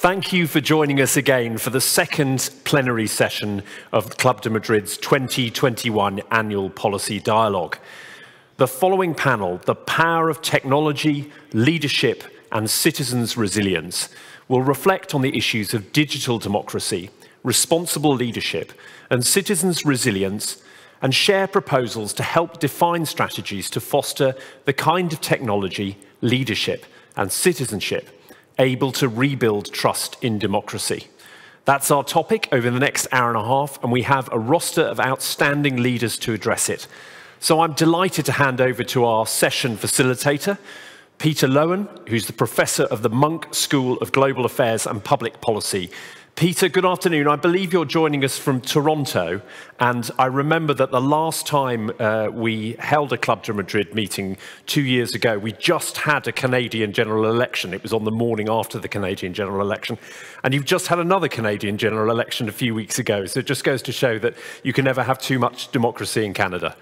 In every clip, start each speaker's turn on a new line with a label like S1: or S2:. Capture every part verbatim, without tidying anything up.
S1: Thank you for joining us again for the second plenary session of Club de Madrid's twenty twenty-one Annual Policy Dialogue. The following panel, The Power of Technology, Leadership and Citizens' Resilience, will reflect on the issues of digital democracy, responsible leadership and citizens' resilience, and share proposals to help define strategies to foster the kind of technology, leadership and citizenship able to rebuild trust in democracy. That's our topic over the next hour and a half, and we have a roster of outstanding leaders to address it. So I'm delighted to hand over to our session facilitator, Peter Lowen, who's the Professor of the Monk School of Global Affairs and Public Policy. Peter, good afternoon. I believe you're joining us from Toronto, and I remember that the last time uh, we held a Club de Madrid meeting two years ago, we just had a Canadian general election. It was on the morning after the Canadian general election, and you've just had another Canadian general election a few weeks ago, so it just goes to show that you can never have too much democracy in Canada.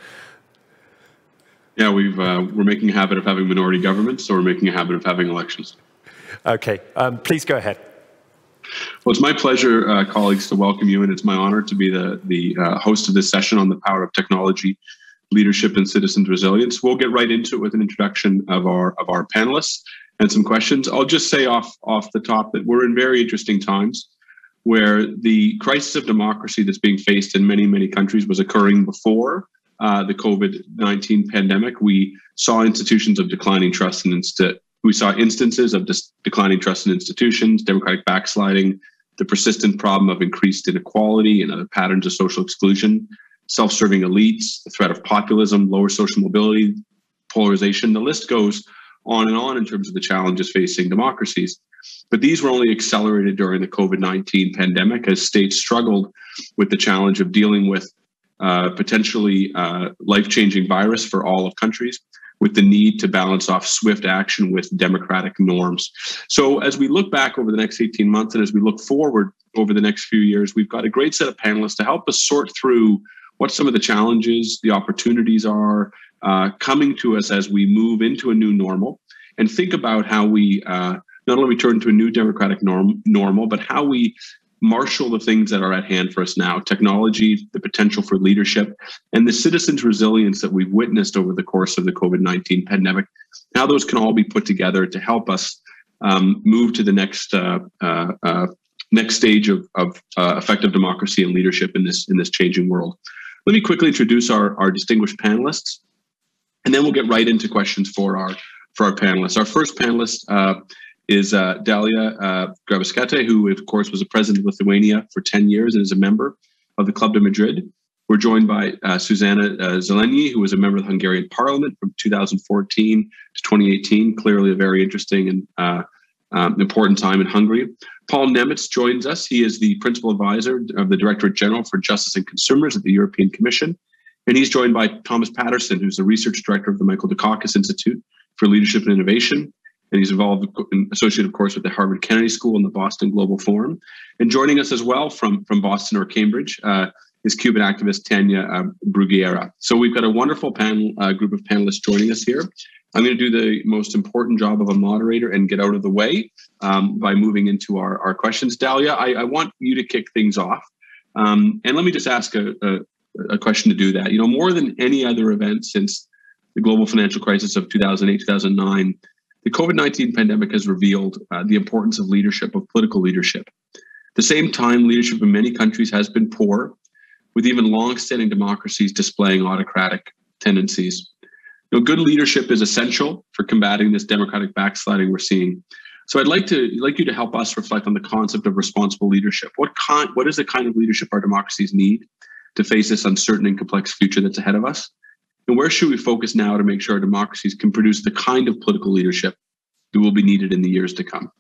S2: Yeah, we've, uh, we're making a habit of having minority governments, so we're making a habit of having elections.
S1: Okay, um, please go ahead.
S2: Well, it's my pleasure, uh, colleagues, to welcome you, and it's my honor to be the, the uh, host of this session on the power of technology, leadership, and citizens' resilience. We'll get right into it with an introduction of our of our panelists and some questions. I'll just say off, off the top that we're in very interesting times where the crisis of democracy that's being faced in many, many countries was occurring before uh, the COVID nineteen pandemic. We saw institutions of declining trust and instead. We saw instances of declining trust in institutions, democratic backsliding, the persistent problem of increased inequality and other patterns of social exclusion, self-serving elites, the threat of populism, lower social mobility, polarization. The list goes on and on in terms of the challenges facing democracies. But these were only accelerated during the COVID nineteen pandemic as states struggled with the challenge of dealing with uh, potentially uh, life-changing virus for all of countries, with the need to balance off swift action with democratic norms. So as we look back over the next eighteen months and as we look forward over the next few years, we've got a great set of panelists to help us sort through what some of the challenges, the opportunities are uh, coming to us as we move into a new normal, and think about how we uh, not only return to a new democratic norm, normal, but how we marshal the things that are at hand for us now, technology, the potential for leadership, and the citizens' resilience that we've witnessed over the course of the COVID nineteen pandemic, how those can all be put together to help us um, move to the next uh, uh, uh, next stage of, of uh, effective democracy and leadership in this, in this changing world. Let me quickly introduce our, our distinguished panelists, and then we'll get right into questions for our, for our panelists. Our first panelist uh, is uh, Dalia uh, Grybauskaitė, who, of course, was a president of Lithuania for ten years and is a member of the Club de Madrid. We're joined by uh, Susanna uh, Zelenyi, who was a member of the Hungarian Parliament from two thousand fourteen to twenty eighteen, clearly a very interesting and uh, um, important time in Hungary. Paul Nemitz joins us. He is the principal advisor of the Directorate General for Justice and Consumers at the European Commission. And he's joined by Thomas Patterson, who's the research director of the Michael Dukakis Institute for Leadership and Innovation. And he's involved, associated, of course, with the Harvard Kennedy School and the Boston Global Forum. And joining us as well from, from Boston or Cambridge uh, is Cuban activist Tania uh, Bruguera. So we've got a wonderful panel, uh, group of panelists joining us here. I'm going to do the most important job of a moderator and get out of the way um, by moving into our, our questions. Dalia, I, I want you to kick things off. Um, and let me just ask a, a, a question to do that. You know, more than any other event since the global financial crisis of two thousand eight, two thousand nine, the COVID nineteen pandemic has revealed uh, the importance of leadership, of political leadership. At the same time, leadership in many countries has been poor, with even long-standing democracies displaying autocratic tendencies. You know, good leadership is essential for combating this democratic backsliding we're seeing. So I'd like to like you to help us reflect on the concept of responsible leadership. What kind, what is the kind of leadership our democracies need to face this uncertain and complex future that's ahead of us? And where should we focus now to make sure our democracies can produce the kind of political leadership that will be needed in the years to come?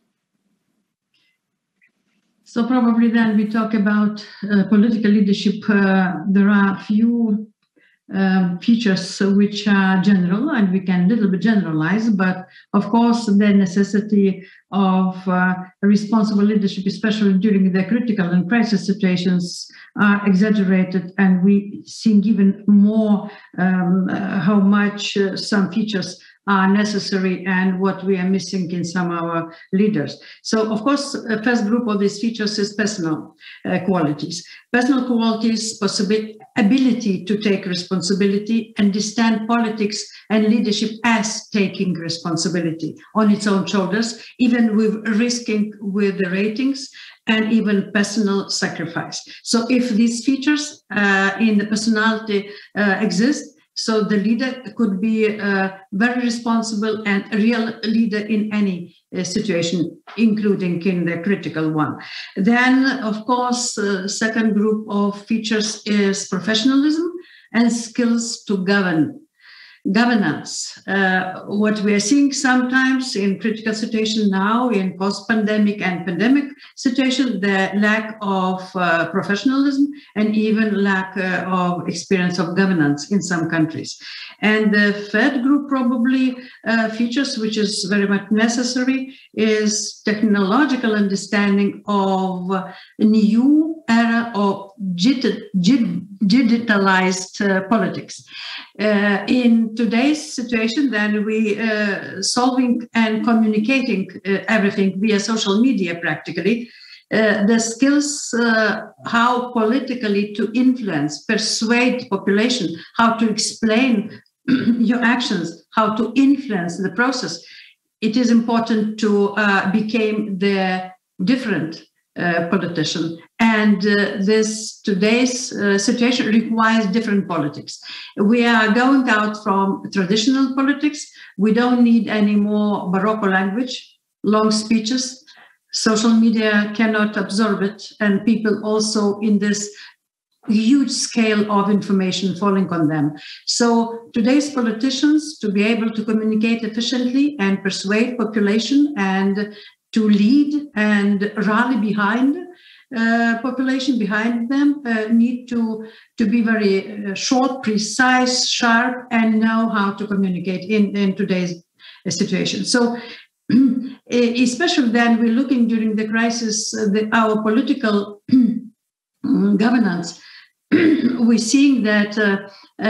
S3: So probably then we talk about uh, political leadership. Uh, there are a few uh, features which are general, and we can a little bit generalize, but of course the necessity of uh, responsible leadership, especially during the critical and crisis situations, are exaggerated, and we see even more um, uh, how much uh, some features are necessary and what we are missing in some of our leaders. So, of course, the first group of these features is personal uh, qualities. Personal qualities, possibility, ability to take responsibility, understand politics and leadership as taking responsibility on its own shoulders, even with risking with the ratings and even personal sacrifice. So if these features uh, in the personality uh, exist, so the leader could be uh, very responsible and a real leader in any uh, situation, including in the critical one. Then, of course, uh, second group of features is professionalism and skills to govern. Governance, uh, what we are seeing sometimes in critical situation now, in post-pandemic and pandemic situation, the lack of uh, professionalism and even lack uh, of experience of governance in some countries. And the third group probably uh, features, which is very much necessary, is technological understanding of a new era of digitalized uh, politics. Uh, in today's situation, then we uh, solving and communicating uh, everything via social media practically. Uh, the skills uh, how politically to influence, persuade population, how to explain your actions, how to influence the process. It is important to uh, become the different uh, politician. And uh, this today's uh, situation requires different politics. We are going out from traditional politics. We don't need any more Baroque language, long speeches. Social media cannot absorb it. And people also in this huge scale of information falling on them. So today's politicians, to be able to communicate efficiently and persuade population and to lead and rally behind uh, population behind them, uh, need to, to be very uh, short, precise, sharp, and know how to communicate in, in today's uh, situation. So especially then we're looking during the crisis, uh, the, our political governance, we're seeing that uh,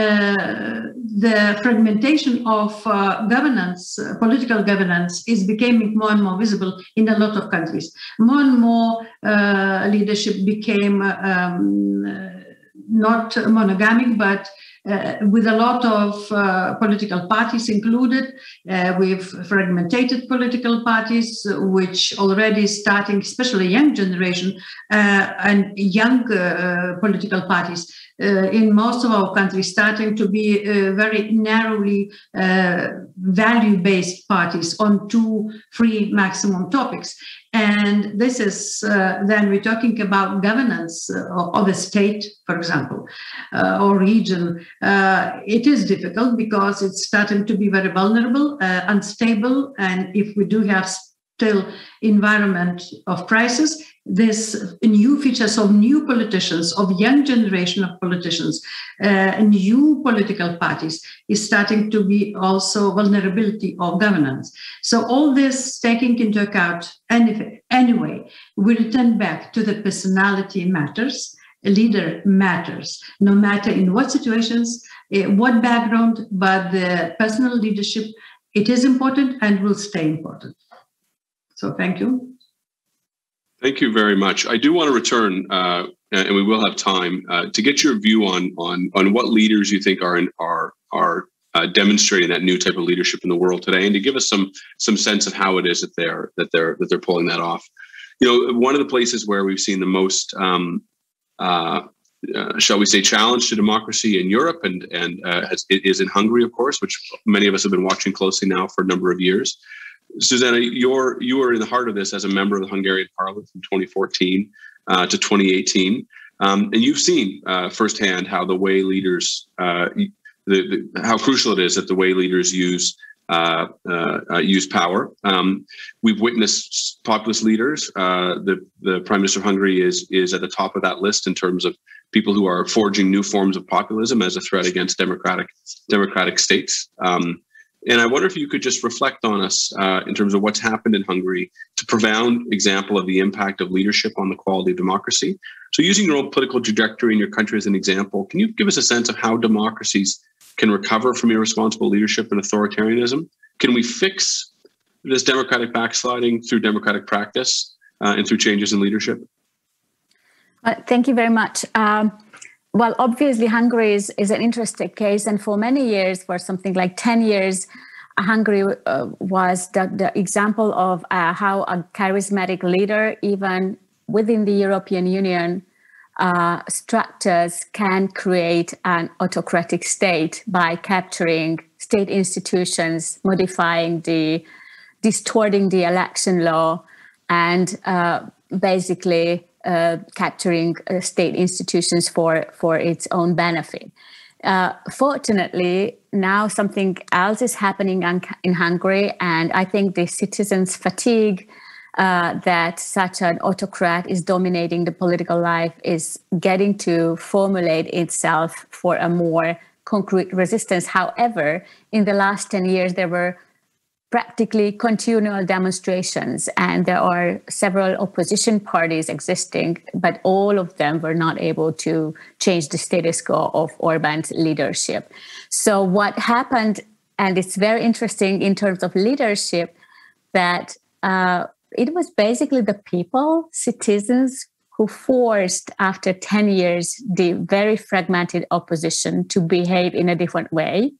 S3: uh, the fragmentation of uh, governance, uh, political governance, is becoming more and more visible in a lot of countries. More and more uh, leadership became um, uh, not monogamic, but Uh, with a lot of uh, political parties included, uh, with fragmented political parties, which already starting, especially young generation uh, and young uh, political parties uh, in most of our countries starting to be uh, very narrowly uh, value-based parties on two, three maximum topics. And this is, uh, then we're talking about governance uh, of a state, for example, uh, or region. Uh, it is difficult because it's starting to be very vulnerable, uh, unstable, and if we do have still environment of crisis, this new features of new politicians, of young generation of politicians, uh, new political parties is starting to be also vulnerability of governance. So all this taking into account, anyway, anyway, we return back to the personality matters, a leader matters, no matter in what situations, uh, what background, but the personal leadership, it is important and will stay important. So thank you.
S2: Thank you very much. I do want to return, uh, and we will have time uh, to get your view on on on what leaders you think are in, are are uh, demonstrating that new type of leadership in the world today, and to give us some some sense of how it is that they're that they're that they're pulling that off. You know, one of the places where we've seen the most, um, uh, uh, shall we say, challenge to democracy in Europe, and and uh, has, it is in Hungary, of course, which many of us have been watching closely now for a number of years. Susanna, you're you were in the heart of this as a member of the Hungarian Parliament from twenty fourteen uh, to twenty eighteen, um, and you've seen uh, firsthand how the way leaders, uh, the, the, how crucial it is that the way leaders use uh, uh, uh, use power. Um, we've witnessed populist leaders. Uh, the the Prime Minister of Hungary is is at the top of that list in terms of people who are forging new forms of populism as a threat against democratic democratic states. Um, And I wonder if you could just reflect on us uh, in terms of what's happened in Hungary, to profound example of the impact of leadership on the quality of democracy. So using your own political trajectory in your country as an example, can you give us a sense of how democracies can recover from irresponsible leadership and authoritarianism, Can we fix this democratic backsliding through democratic practice uh, and through changes in leadership?
S4: Uh, thank you very much. Um, well, obviously, Hungary is, is an interesting case. And for many years, for something like ten years, Hungary uh, was the, the example of uh, how a charismatic leader, even within the European Union uh, structures, can create an autocratic state by capturing state institutions, modifying the, distorting the election law, and uh, basically uh, capturing uh, state institutions for, for its own benefit. Uh, fortunately, now something else is happening in, in Hungary, and I think the citizens' fatigue uh, that such an autocrat is dominating the political life is getting to formulate itself for a more concrete resistance. However, in the last ten years, there were practically continual demonstrations, and there are several opposition parties existing, but all of them were not able to change the status quo of Orbán's leadership. So what happened, and it's very interesting in terms of leadership, that uh, it was basically the people, citizens, who forced, after ten years, the very fragmented opposition to behave in a different way.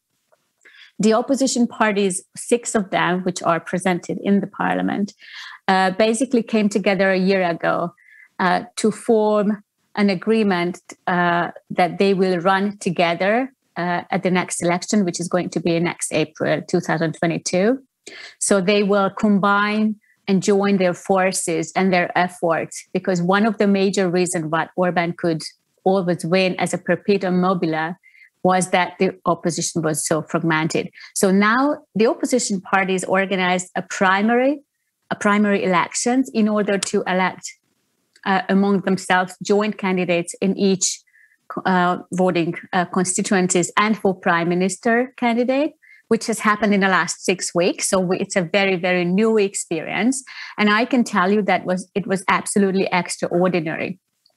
S4: The opposition parties, six of them, which are presented in the parliament, uh, basically came together a year ago uh, to form an agreement uh, that they will run together uh, at the next election, which is going to be next April two thousand twenty-two. So they will combine and join their forces and their efforts, because one of the major reasons why Orbán could always win as a perpetuum mobile was that the opposition was so fragmented. So now the opposition parties organized a primary, a primary elections in order to elect uh, among themselves joint candidates in each uh, voting uh, constituencies, and for prime minister candidate, which has happened in the last six weeks. So it's a very, very new experience. And I can tell you that was it was absolutely extraordinary.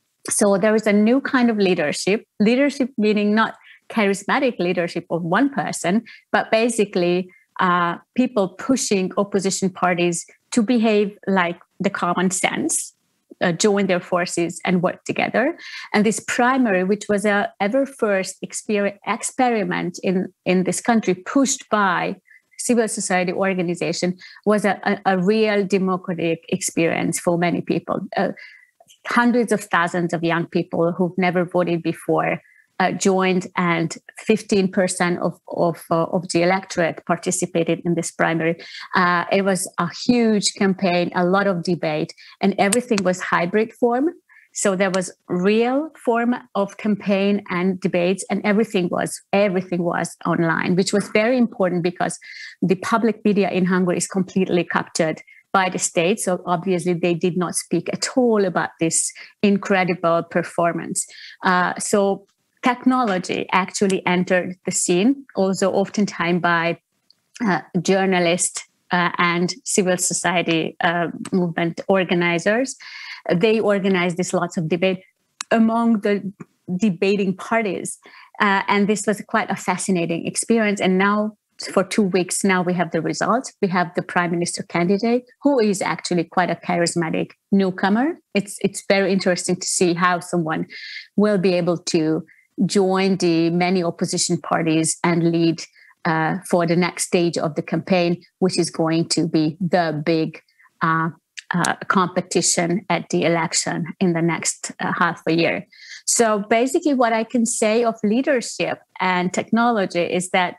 S4: So there is a new kind of leadership, leadership meaning not charismatic leadership of one person, but basically uh, people pushing opposition parties to behave like the common sense, uh, join their forces and work together. And this primary, which was a ever first exper- experiment in, in this country, pushed by civil society organization, was a, a, a real democratic experience for many people. Uh, hundreds of thousands of young people who've never voted before Uh, joined, and fifteen percent of of, uh, of the electorate participated in this primary. Uh, it was a huge campaign, a lot of debate, and everything was hybrid form. So there was real form of campaign and debates, and everything was everything was online, which was very important because the public media in Hungary is completely captured by the state. So obviously they did not speak at all about this incredible performance. Uh, so technology actually entered the scene, also oftentimes by uh, journalists uh, and civil society uh, movement organizers. They organized this lots of debate among the debating parties. Uh, and this was quite a fascinating experience. And now for two weeks now we have the results. We have the prime minister candidate, who is actually quite a charismatic newcomer. It's, it's very interesting to see how someone will be able to join the many opposition parties and lead uh, for the next stage of the campaign, which is going to be the big uh, uh, competition at the election in the next uh, half a year. So basically what I can say of leadership and technology is that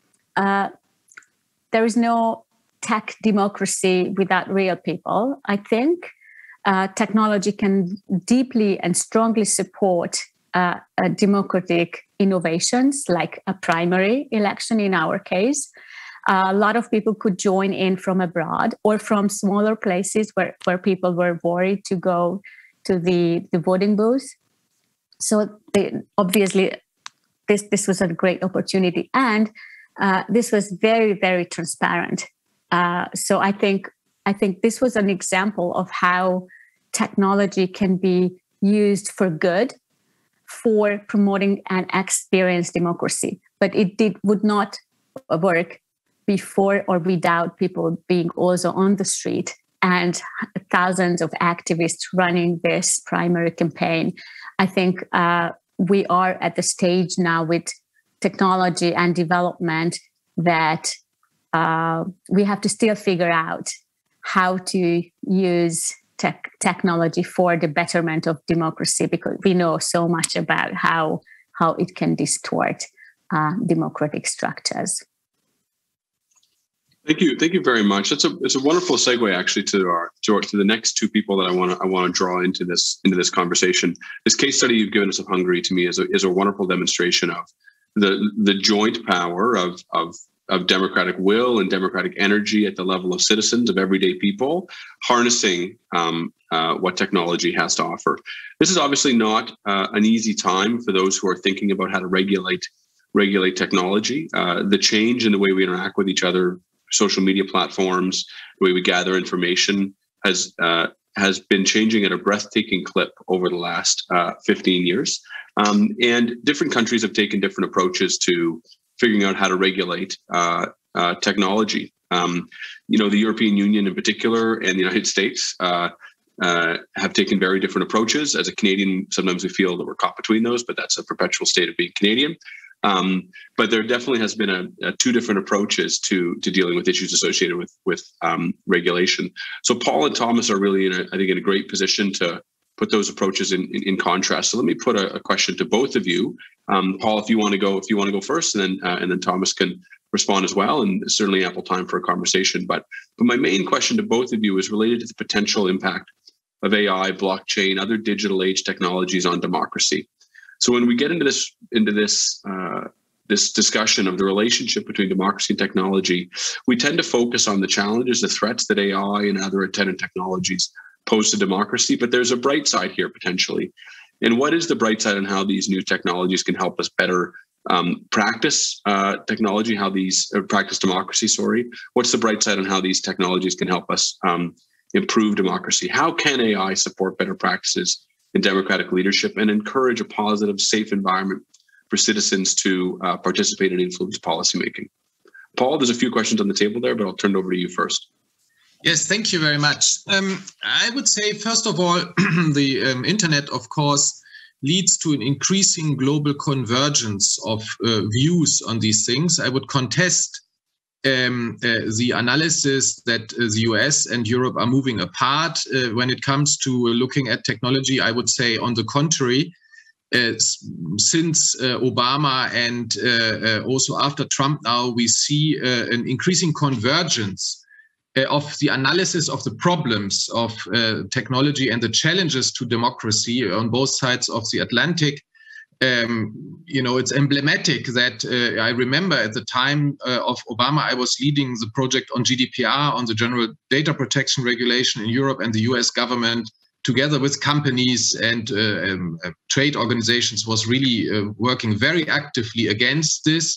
S4: uh, there is no tech democracy without real people. I think uh, technology can deeply and strongly support Uh, uh, democratic innovations, like a primary election in our case. Uh, a lot of people could join in from abroad or from smaller places where, where people were worried to go to the, the voting booth. So they, obviously this, this was a great opportunity, and uh, this was very, very transparent. Uh, so I think, I think this was an example of how technology can be used for good, for promoting an experienced democracy, but it did would not work before or without people being also on the street and thousands of activists running this primary campaign. I think uh, we are at the stage now with technology and development that uh, we have to still figure out how to use tech technology for the betterment of democracy, because we know so much about how, how it can distort uh, democratic structures.
S2: Thank you, thank you very much. That's a it's a wonderful segue actually to our to, our, to the next two people that I want to I want to draw into this into this conversation. This case study you've given us of Hungary to me is a is a wonderful demonstration of the the joint power of of of democratic will and democratic energy at the level of citizens, of everyday people, harnessing um, uh, what technology has to offer. This is obviously not uh, an easy time for those who are thinking about how to regulate regulate technology. Uh, the change in the way we interact with each other, social media platforms, the way we gather information has uh, has been changing at a breathtaking clip over the last uh, fifteen years. Um, and different countries have taken different approaches to figuring out how to regulate uh, uh, technology. Um, you know, the European Union in particular and the United States uh, uh, have taken very different approaches. As a Canadian, sometimes we feel that we're caught between those, but that's a perpetual state of being Canadian. Um, but there definitely has been a, a two different approaches to to dealing with issues associated with with um, regulation. So Paul and Thomas are really in a, I think, in a great position to put those approaches in in, in contrast. So let me put a, a question to both of you. Um, Paul, if you want to go, if you want to go first, and then uh, and then Thomas can respond as well, and certainly ample time for a conversation. But but my main question to both of you is related to the potential impact of A I, blockchain, other digital age technologies on democracy. So when we get into this into this uh, this discussion of the relationship between democracy and technology, we tend to focus on the challenges, the threats that A I and other attendant technologies pose to democracy. But there's a bright side here potentially. And what is the bright side on how these new technologies can help us better um, practice uh, technology? How these uh, practice democracy? Sorry, what's the bright side on how these technologies can help us um, improve democracy? How can A I support better practices in democratic leadership and encourage a positive, safe environment for citizens to uh, participate and influence policymaking? Paul, there's a few questions on the table there, but I'll turn it over to you first.
S5: Yes, thank you very much. Um, I would say, first of all, the um, internet, of course, leads to an increasing global convergence of uh, views on these things. I would contest Um, uh, the analysis that uh, the U S and Europe are moving apart uh, when it comes to looking at technology. I would say, on the contrary, uh, since uh, Obama and uh, uh, also after Trump now, we see uh, an increasing convergence uh, of the analysis of the problems of uh, technology and the challenges to democracy on both sides of the Atlantic. Um, you know, it's emblematic that uh, I remember at the time uh, of Obama, I was leading the project on G D P R, on the General Data Protection Regulation in Europe, and the U S government, together with companies and uh, um, uh, trade organizations, was really uh, working very actively against this.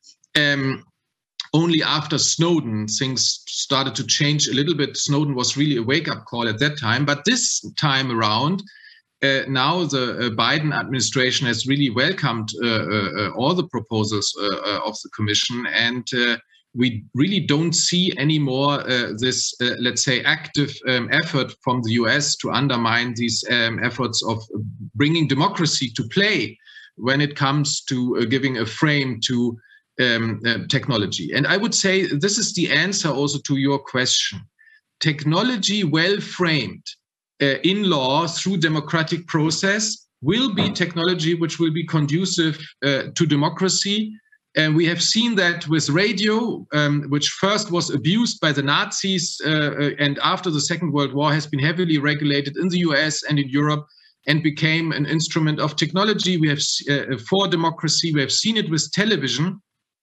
S5: Um, only after Snowden, things started to change a little bit. Snowden was really a wake-up call at that time. But this time around, Uh, now the uh, Biden administration has really welcomed uh, uh, all the proposals uh, uh, of the Commission, and uh, we really don't see anymore uh, this, uh, let's say, active um, effort from the U S to undermine these um, efforts of bringing democracy to play when it comes to uh, giving a frame to um, uh, technology. And I would say this is the answer also to your question. Technology well framed Uh, in law through democratic process will be technology which will be conducive uh, to democracy. And we have seen that with radio, um, which first was abused by the Nazis uh, and after the Second World War has been heavily regulated in the U S and in Europe and became an instrument of technology. We have uh, for democracy. We have seen it with television,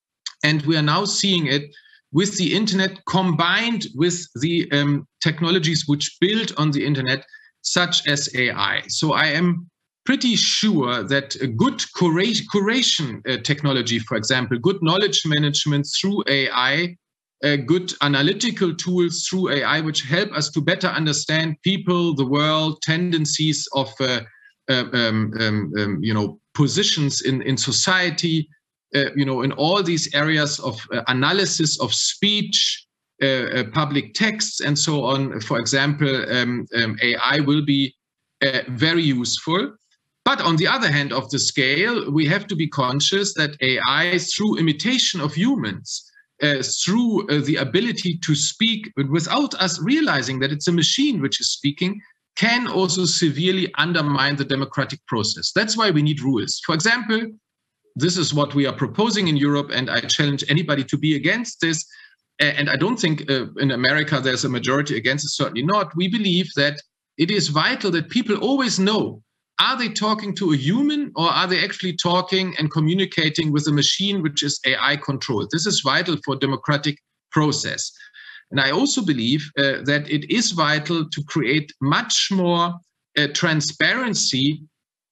S5: and we are now seeing it with the internet, combined with the um, technologies which build on the internet, such as A I. So I am pretty sure that a good curation uh, technology, for example, good knowledge management through A I, uh, good analytical tools through A I, which help us to better understand people, the world, tendencies of uh, uh, um, um, um, you know, positions in, in society, uh, you know, in all these areas of uh, analysis of speech, uh, uh, public texts, and so on. For example, um, um, A I will be uh, very useful. But on the other hand of the scale, we have to be conscious that A I, through imitation of humans, uh, through uh, the ability to speak without us realizing that it's a machine which is speaking, can also severely undermine the democratic process. That's why we need rules. For example, this is what we are proposing in Europe, and I challenge anybody to be against this. And I don't think uh, in America there's a majority against it, certainly not. We believe that it is vital that people always know, are they talking to a human or are they actually talking and communicating with a machine which is A I controlled? This is vital for democratic process. And I also believe uh, that it is vital to create much more uh, transparency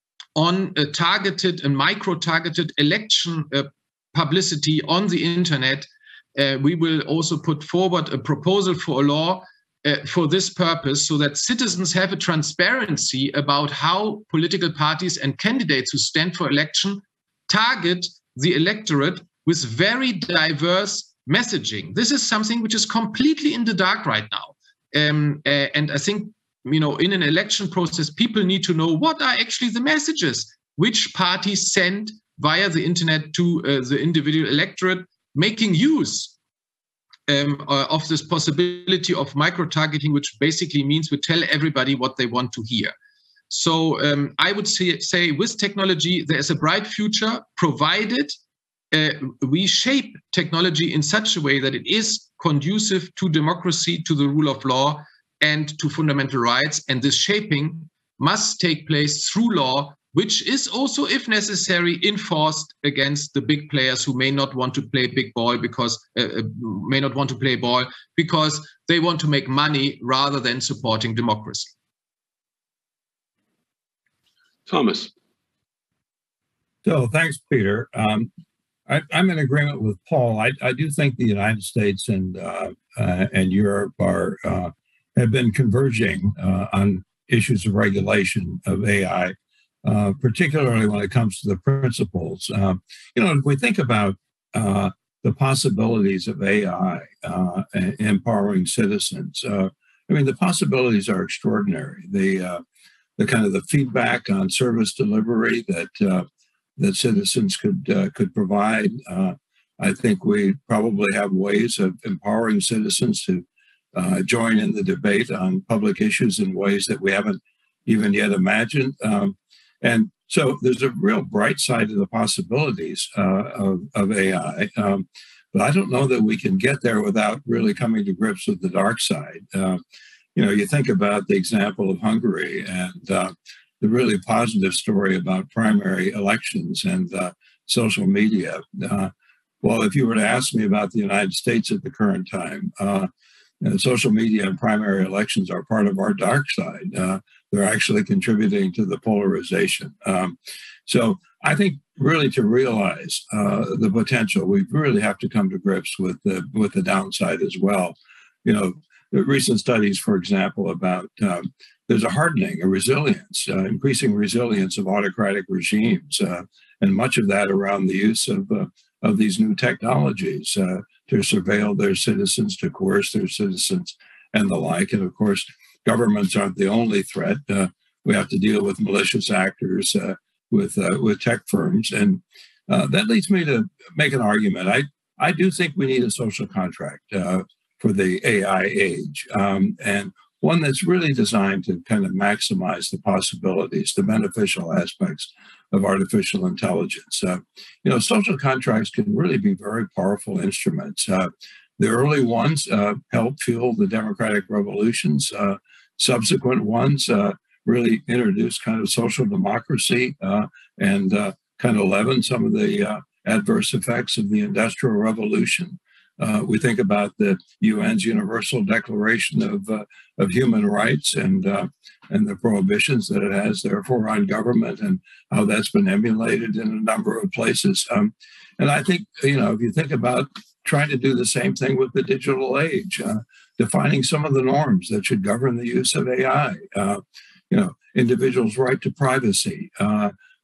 S5: on a targeted and micro-targeted election uh, publicity on the internet. Uh, we will also put forward a proposal for a law uh, for this purpose, so that citizens have a transparency about how political parties and candidates who stand for election target the electorate with very diverse messaging. This is something which is completely in the dark right now. Um, uh, and I think, you know, in an election process, people need to know what are actually the messages which parties send via the internet to uh, the individual electorate, making use um, uh, of this possibility of micro-targeting, which basically means we tell everybody what they want to hear. So um, I would say, say with technology, there is a bright future, provided uh, we shape technology in such a way that it is conducive to democracy, to the rule of law, and to fundamental rights. And this shaping must take place through law, which is also, if necessary, enforced against the big players who may not want to play big ball because uh, may not want to play ball because they want to make money rather than supporting democracy.
S2: Thomas.
S6: So thanks, Peter. Um, I, I'm in agreement with Paul. I, I do think the United States and uh, uh, and Europe are uh, have been converging uh, on issues of regulation of A I. Uh, particularly when it comes to the principles. Uh, you know, if we think about uh, the possibilities of A I uh, empowering citizens, uh, I mean, the possibilities are extraordinary. The uh, the kind of the feedback on service delivery that uh, that citizens could uh, could provide. Uh, I think we probably have ways of empowering citizens to uh, join in the debate on public issues in ways that we haven't even yet imagined. Um, And so there's a real bright side to the possibilities uh, of, of A I. Um, but I don't know that we can get there without really coming to grips with the dark side. Uh, you know, you think about the example of Hungary and uh, the really positive story about primary elections and uh, social media. Uh, well, if you were to ask me about the United States at the current time, uh, you know, social media and primary elections are part of our dark side. Uh, they're actually contributing to the polarization. Um, so I think really to realize uh, the potential, we really have to come to grips with the with the downside as well. You know, the recent studies, for example, about um, there's a hardening, a resilience, uh, increasing resilience of autocratic regimes, uh, and much of that around the use of uh, of these new technologies uh, to surveil their citizens, to coerce their citizens, and the like. And of course, governments aren't the only threat. Uh, we have to deal with malicious actors, uh, with uh, with tech firms, and uh, that leads me to make an argument. I I do think we need a social contract uh, for the A I age, um, and one that's really designed to kind of maximize the possibilities, the beneficial aspects of artificial intelligence. Uh, you know, social contracts can really be very powerful instruments. Uh, the early ones uh, helped fuel the democratic revolutions. Uh, subsequent ones uh, really introduced kind of social democracy uh, and uh, kind of leavened some of the uh, adverse effects of the Industrial Revolution. Uh, we think about the U N's Universal Declaration of uh, of Human Rights and uh, and the prohibitions that it has, therefore, on government, and how that's been emulated in a number of places. Um, and I think, you know, if you think about trying to do the same thing with the digital age, uh, defining some of the norms that should govern the use of A I, uh, you know, individuals' right to privacy, uh,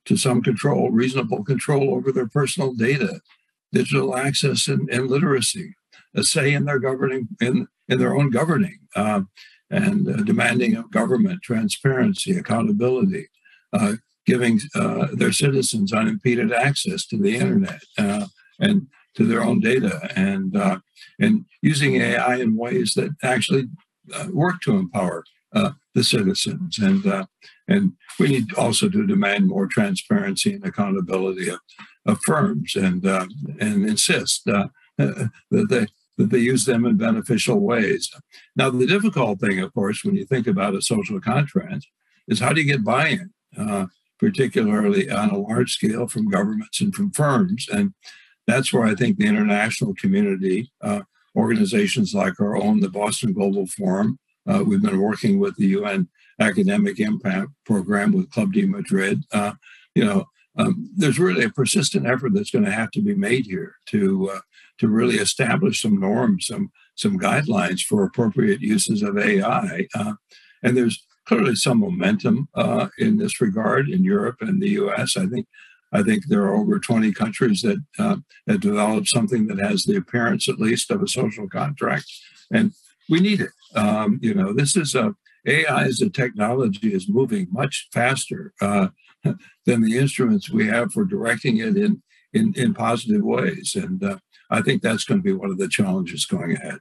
S6: to some control, reasonable control over their personal data, digital access and, and literacy, a say in their governing in, in their own governing, uh, and uh, demanding of government transparency, accountability, uh, giving uh, their citizens unimpeded access to the internet uh, and to their own data, and uh, and using A I in ways that actually uh, work to empower uh, the citizens. And uh, and we need also to demand more transparency and accountability of, of firms, and uh, and insist uh, uh, that they that they use them in beneficial ways. Now, the difficult thing, of course, when you think about a social contract, is how do you get buy-in, uh, particularly on a large scale from governments and from firms. And that's where I think the international community, uh, organizations like our own, the Boston Global Forum, uh, we've been working with the U N Academic Impact Program with Club de Madrid. Uh, you know, um, there's really a persistent effort that's going to have to be made here to uh, to really establish some norms, some some guidelines for appropriate uses of A I. Uh, and there's clearly some momentum uh, in this regard in Europe and the U S. I think I think there are over twenty countries that uh, have developed something that has the appearance, at least, of a social contract, and we need it. Um, you know, this is a A I as a technology is moving much faster uh, than the instruments we have for directing it in in, in positive ways, and uh, I think that's going to be one of the challenges going ahead.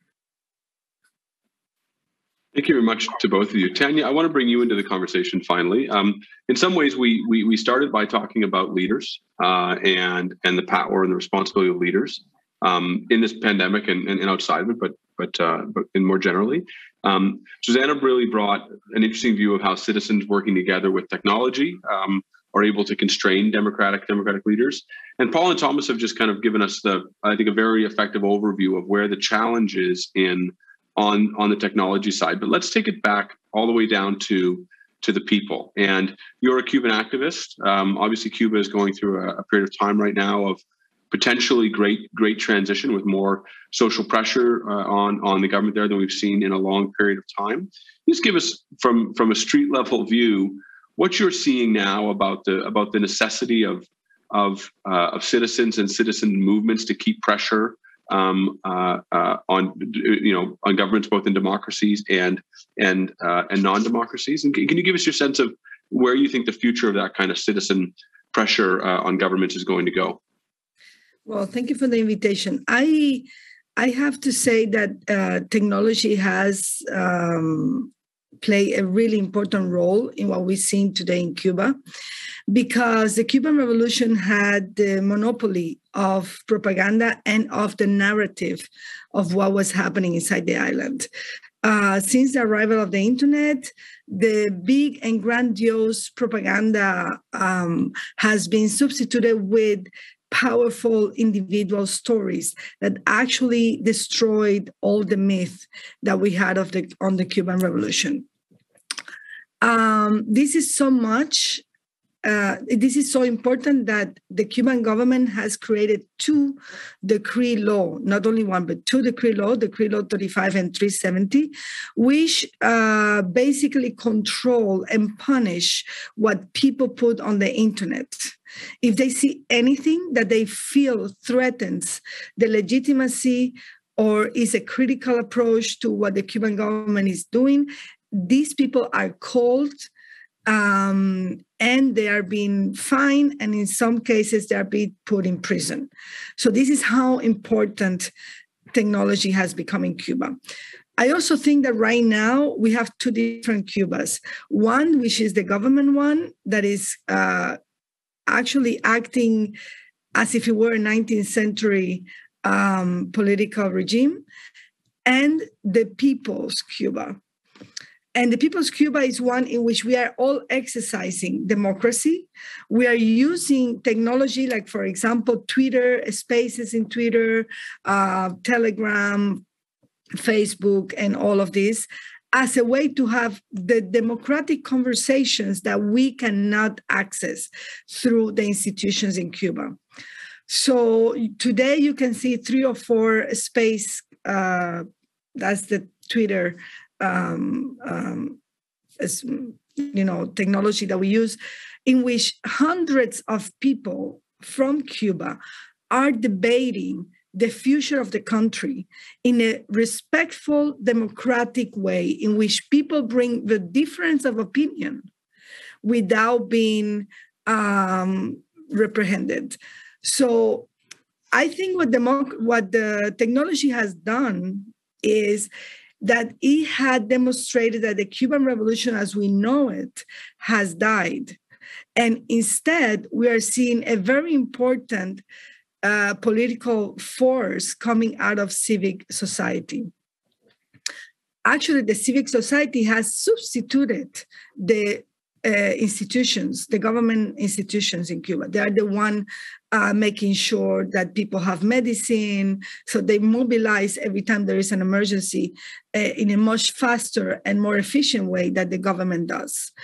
S2: Thank you very much to both of you. Tanya, I want to bring you into the conversation finally. Um, in some ways, we, we we started by talking about leaders uh, and and the power and the responsibility of leaders um, in this pandemic and, and, and outside of it, but but uh, but in more generally. Um, Susanna really brought an interesting view of how citizens working together with technology um, are able to constrain democratic democratic leaders. And Paul and Thomas have just kind of given us the, I think, a very effective overview of where the challenge is in on on the technology side. But let's take it back all the way down to to the people. And you're a Cuban activist. Um, obviously, Cuba is going through a, a period of time right now of potentially great great transition with more social pressure uh, on on the government there than we've seen in a long period of time. Just give us from from a street level view what you're seeing now about the about the necessity of of uh, of citizens and citizen movements to keep pressure Um, uh, uh, on you know on governments both in democracies and and uh, and non-democracies. And can, can you give us your sense of where you think the future of that kind of citizen pressure uh, on governments is going to go?
S7: Well, thank you for the invitation. I I have to say that uh, technology has um, played a really important role in what we're seeing today in Cuba, because the Cuban Revolution had the monopoly of propaganda and of the narrative of what was happening inside the island. Uh, since the arrival of the internet, the big and grandiose propaganda um, has been substituted with powerful individual stories that actually destroyed all the myth that we had of the on the Cuban Revolution. Um, this is so much Uh, this is so important that the Cuban government has created two decree law, not only one, but two decree law, Decree Law thirty-five and three seventy, which uh, basically control and punish what people put on the internet. If they see anything that they feel threatens the legitimacy or is a critical approach to what the Cuban government is doing, these people are called Um, and they are being fined, and in some cases they are being put in prison. So this is how important technology has become in Cuba. I also think that right now we have two different Cubas. One, which is the government one, that is uh, actually acting as if it were a nineteenth century um, political regime, and the people's Cuba. And the People's Cuba is one in which we are all exercising democracy. We are using technology, like, for example, Twitter, spaces in Twitter, uh, Telegram, Facebook, and all of this, as a way to have the democratic conversations that we cannot access through the institutions in Cuba. So today you can see three or four space, uh, that's the Twitter Um, um, you know, technology that we use, in which hundreds of people from Cuba are debating the future of the country in a respectful, democratic way in which people bring the difference of opinion without being um, reprehended. So I think what the, what the technology has done is that it had demonstrated that the Cuban Revolution as we know it has died. And instead, we are seeing a very important uh, political force coming out of civic society. Actually, the civic society has substituted the uh, institutions, the government institutions in Cuba. They are the one uh, making sure that people have medicine. So they mobilize every time there is an emergency uh, in a much faster and more efficient way that the government does.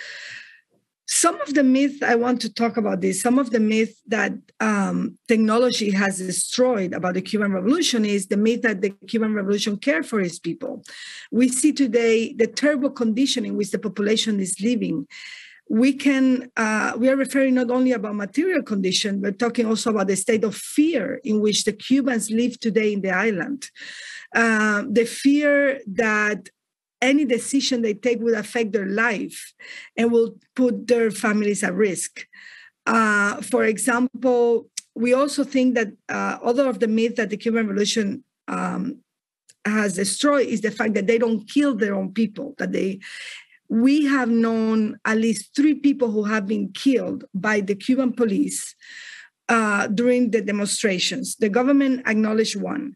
S7: Some of the myths I want to talk about this, some of the myths that um, technology has destroyed about the Cuban Revolution is the myth that the Cuban Revolution cared for its people. We see today the terrible condition in which the population is living. We can, uh, we are referring not only about material condition, but talking also about the state of fear in which the Cubans live today in the island. Uh, the fear that any decision they take will affect their life and will put their families at risk. Uh, for example, we also think that uh, other of the myths that the Cuban Revolution um, has destroyed is the fact that they don't kill their own people, that they, we have known at least three people who have been killed by the Cuban police uh, during the demonstrations. The government acknowledged one,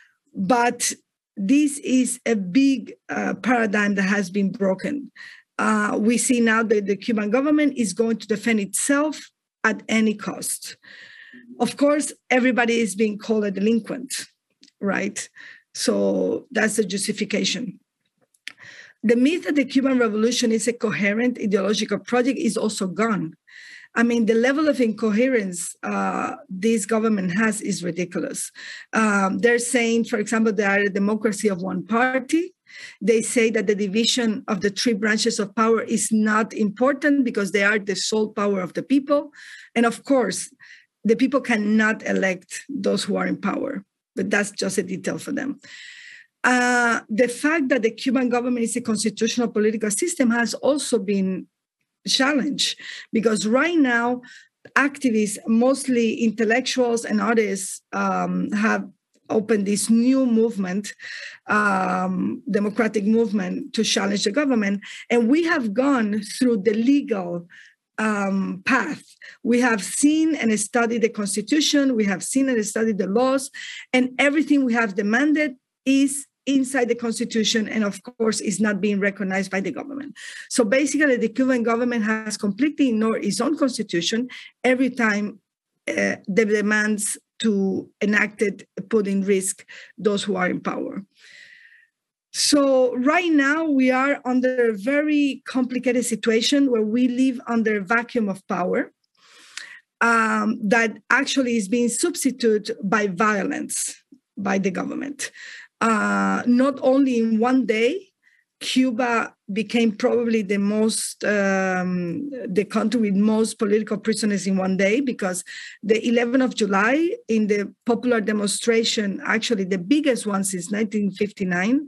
S7: but this is a big uh, paradigm that has been broken. Uh, we see now that the Cuban government is going to defend itself at any cost. Of course, everybody is being called a delinquent, right? So that's the justification. The myth that the Cuban Revolution is a coherent ideological project is also gone. I mean, the level of incoherence uh, this government has is ridiculous. Um, they're saying, for example, they are a democracy of one party. They say that the division of the three branches of power is not important because they are the sole power of the people. And of course, the people cannot elect those who are in power, but that's just a detail for them. Uh, the fact that the Cuban government is a constitutional political system has also been challenge, because right now activists, mostly intellectuals and artists, um, have opened this new movement, um, democratic movement, to challenge the government. And we have gone through the legal um, path. We have seen and studied the Constitution, we have seen and studied the laws, and everything we have demanded is inside the Constitution, and of course is not being recognized by the government. So basically the Cuban government has completely ignored its own Constitution every time uh, the demands to enact it put in risk those who are in power. So right now we are under a very complicated situation where we live under a vacuum of power um, that actually is being substituted by violence by the government. Uh, not only in one day, Cuba became probably the most, um, the country with most political prisoners in one day, because the eleventh of July, in the popular demonstration, actually the biggest one since nineteen fifty-nine,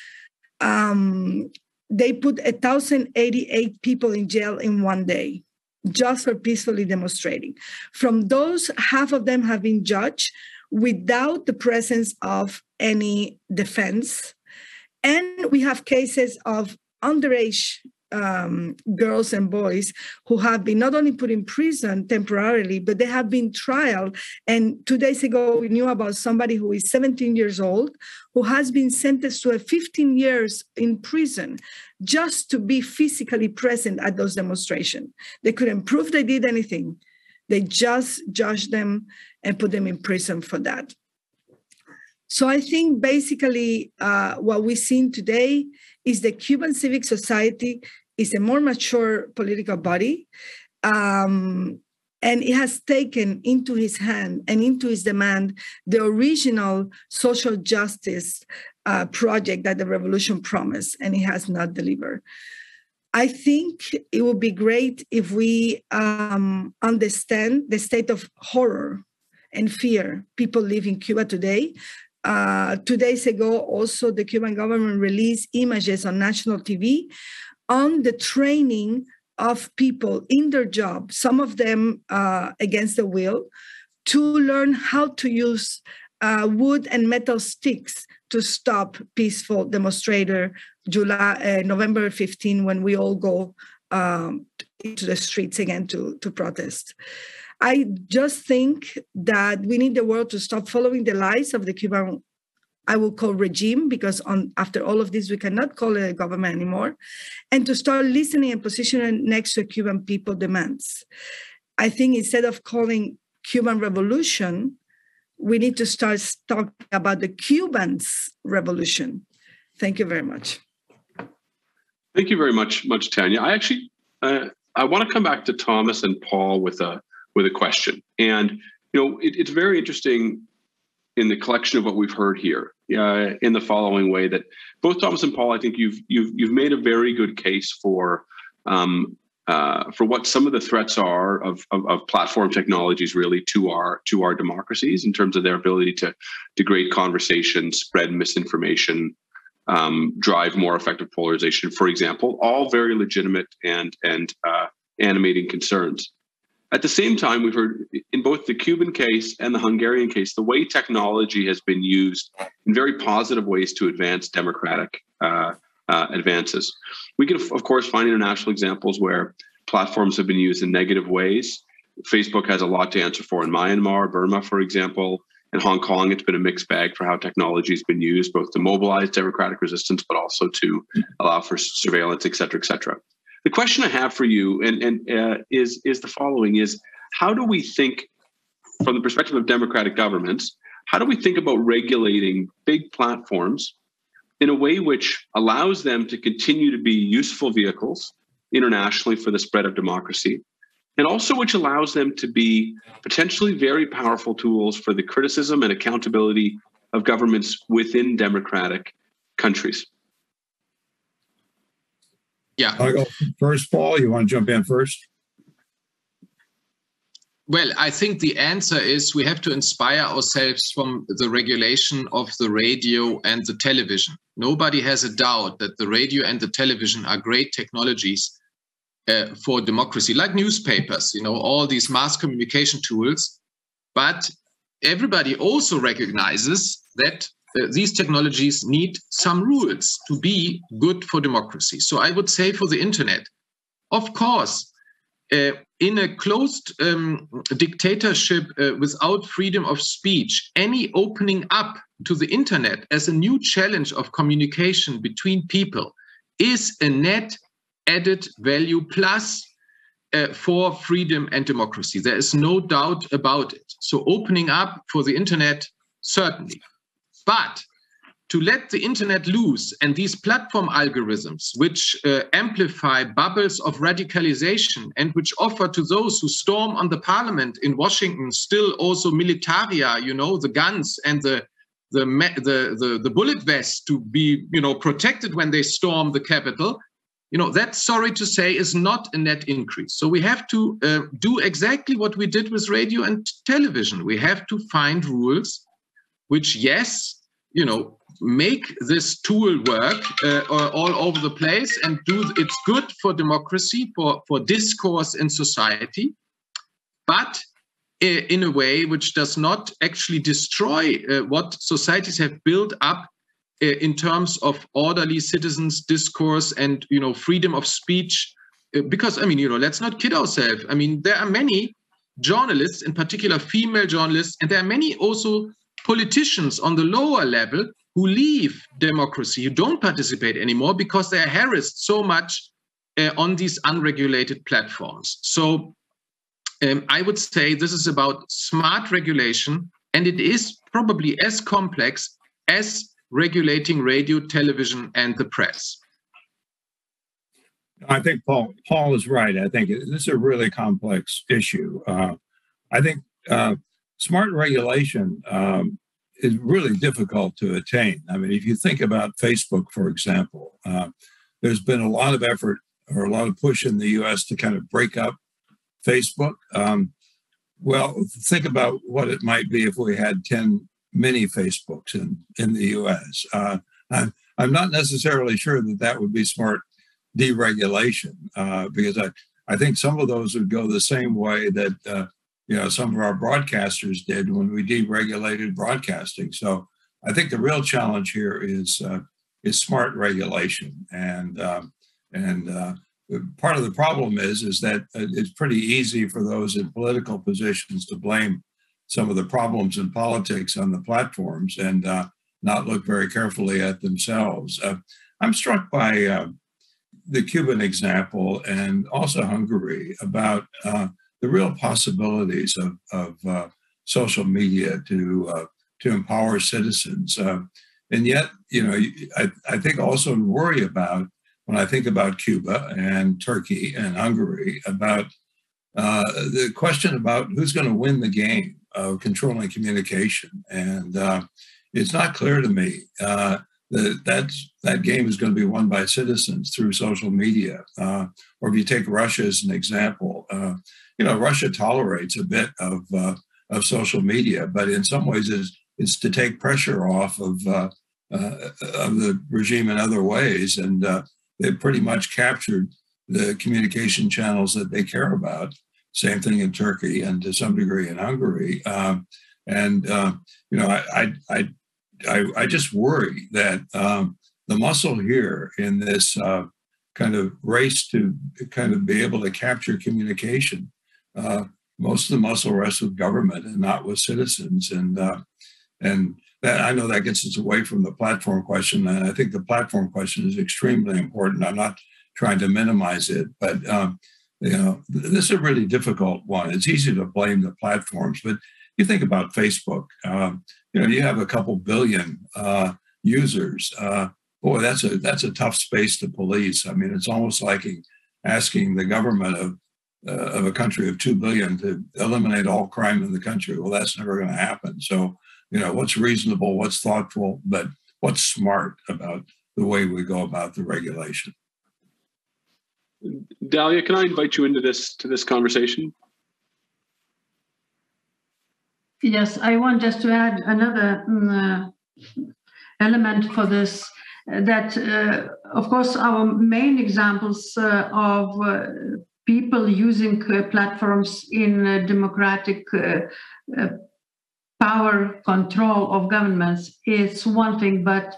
S7: um, they put one thousand eighty-eight people in jail in one day, just for peacefully demonstrating. From those, half of them have been judged without the presence of any defense. And we have cases of underage um, girls and boys who have been not only put in prison temporarily, but they have been trialed. And two days ago, we knew about somebody who is seventeen years old, who has been sentenced to a fifteen years in prison just to be physically present at those demonstrations. They couldn't prove they did anything. They just judged them and put them in prison for that. So I think basically uh, what we've seen today is the Cuban civic society is a more mature political body, um, and it has taken into his hand and into his demand the original social justice uh, project that the revolution promised, and it has not delivered. I think it would be great if we um, understand the state of horror and fear people live in Cuba today. Uh, two days ago, also, the Cuban government released images on national T V on the training of people in their job, some of them uh, against the will, to learn how to use uh, wood and metal sticks to stop peaceful demonstrator July, uh, November fifteenth, when we all go um, into the streets again to, to protest. I just think that we need the world to stop following the lies of the Cuban, I will call regime, because on after all of this, we cannot call it a government anymore, and to start listening and positioning next to Cuban people demands. I think instead of calling Cuban revolution, we need to start talking about the Cubans' revolution. Thank you very much.
S2: Thank you very much, much Tanya. I actually, uh, I want to come back to Thomas and Paul with a with a question. And, you know, it, it's very interesting in the collection of what we've heard here uh, in the following way that both Thomas and Paul, I think you've you've you've made a very good case for um, uh, for what some of the threats are of, of of platform technologies really to our to our democracies in terms of their ability to degrade conversation, spread misinformation, um, drive more effective polarization, for example, all very legitimate and and uh, animating concerns. At the same time, we've heard in both the Cuban case and the Hungarian case, the way technology has been used in very positive ways to advance democratic uh, uh, advances. We can, of course, find international examples where platforms have been used in negative ways. Facebook has a lot to answer for in Myanmar, Burma, for example. In Hong Kong, it's been a mixed bag for how technology has been used, both to mobilize democratic resistance, but also to allow for surveillance, et cetera, et cetera. The question I have for you and, and uh, is, is the following, is how do we think, from the perspective of democratic governments, how do we think about regulating big platforms in a way which allows them to continue to be useful vehicles internationally for the spread of democracy, and also which allows them to be potentially very powerful tools for the criticism and accountability of governments within democratic countries?
S5: Yeah.
S6: I'll go first, Paul. You want to jump in first?
S5: Well, I think the answer is we have to inspire ourselves from the regulation of the radio and the television. Nobody has a doubt that the radio and the television are great technologies uh, for democracy, like newspapers, you know, all these mass communication tools. But everybody also recognizes that Uh, these technologies need some rules to be good for democracy. So I would say for the internet, of course, uh, in a closed um, dictatorship uh, without freedom of speech, any opening up to the internet as a new challenge of communication between people is a net added value plus uh, for freedom and democracy. There is no doubt about it. So opening up for the internet, certainly. But to let the internet loose and these platform algorithms, which uh, amplify bubbles of radicalization and which offer to those who storm on the parliament in Washington still also militaria, you know, the guns and the the the the, the bullet vests to be, you know, protected when they storm the Capitol, you know, that, sorry to say, is not a net increase. So we have to uh, do exactly what we did with radio and television. We have to find rules which, yes, you know, make this tool work uh, all over the place and do it's good for democracy, for, for discourse in society, but uh, in a way which does not actually destroy uh, what societies have built up uh, in terms of orderly citizens' discourse and, you know, freedom of speech. Uh, because, I mean, you know, let's not kid ourselves. I mean, there are many journalists, in particular female journalists, and there are many also politicians on the lower level who leave democracy, who don't participate anymore because they are harassed so much uh, on these unregulated platforms. So um, I would say this is about smart regulation, and it is probably as complex as regulating radio, television, and the press.
S6: I think Paul Paul is right. I think this is a really complex issue. Uh, I think uh, smart regulation um, is really difficult to attain. I mean, if you think about Facebook, for example, uh, there's been a lot of effort or a lot of push in the U S to kind of break up Facebook. Um, well, think about what it might be if we had ten mini Facebooks in, in the U S. Uh, I'm, I'm not necessarily sure that that would be smart deregulation, uh, because I, I think some of those would go the same way that uh, you know, some of our broadcasters did when we deregulated broadcasting. So I think the real challenge here is uh, is smart regulation, and um, and uh, part of the problem is is that it's pretty easy for those in political positions to blame some of the problems in politics on the platforms and uh, not look very carefully at themselves. Uh, I'm struck by uh, the Cuban example and also Hungary about uh, the real possibilities of, of uh, social media to uh, to empower citizens. Uh, and yet, you know, I, I think also worry about, when I think about Cuba and Turkey and Hungary, about uh, the question about who's going to win the game of controlling communication. And uh, it's not clear to me uh, that that's, that game is going to be won by citizens through social media. Uh, or if you take Russia as an example, uh, you know, Russia tolerates a bit of uh, of social media, but in some ways it's, it's to take pressure off of uh, uh, of the regime in other ways. And uh, they've pretty much captured the communication channels that they care about. Same thing in Turkey and to some degree in Hungary. Um, and, uh, you know, I, I, I, I just worry that um, the muscle here in this uh, kind of race to kind of be able to capture communication, uh, most of the muscle rests with government and not with citizens. And, uh, and that, I know that gets us away from the platform question. And I think the platform question is extremely important. I'm not trying to minimize it, but um, you know, this is a really difficult one. It's easy to blame the platforms, but you think about Facebook, um, you know, you have a couple billion uh, users. Uh, boy, that's a that's a tough space to police. I mean, it's almost like asking the government of uh, of a country of two billion to eliminate all crime in the country. Well, that's never going to happen. So, you know, what's reasonable, what's thoughtful, but what's smart about the way we go about the regulation?
S2: Dalia, can I invite you into this to this conversation?
S3: Yes, I want just to add another uh, element for this, uh, that, uh, of course, our main examples uh, of uh, people using uh, platforms in uh, democratic uh, uh, power control of governments is one thing, but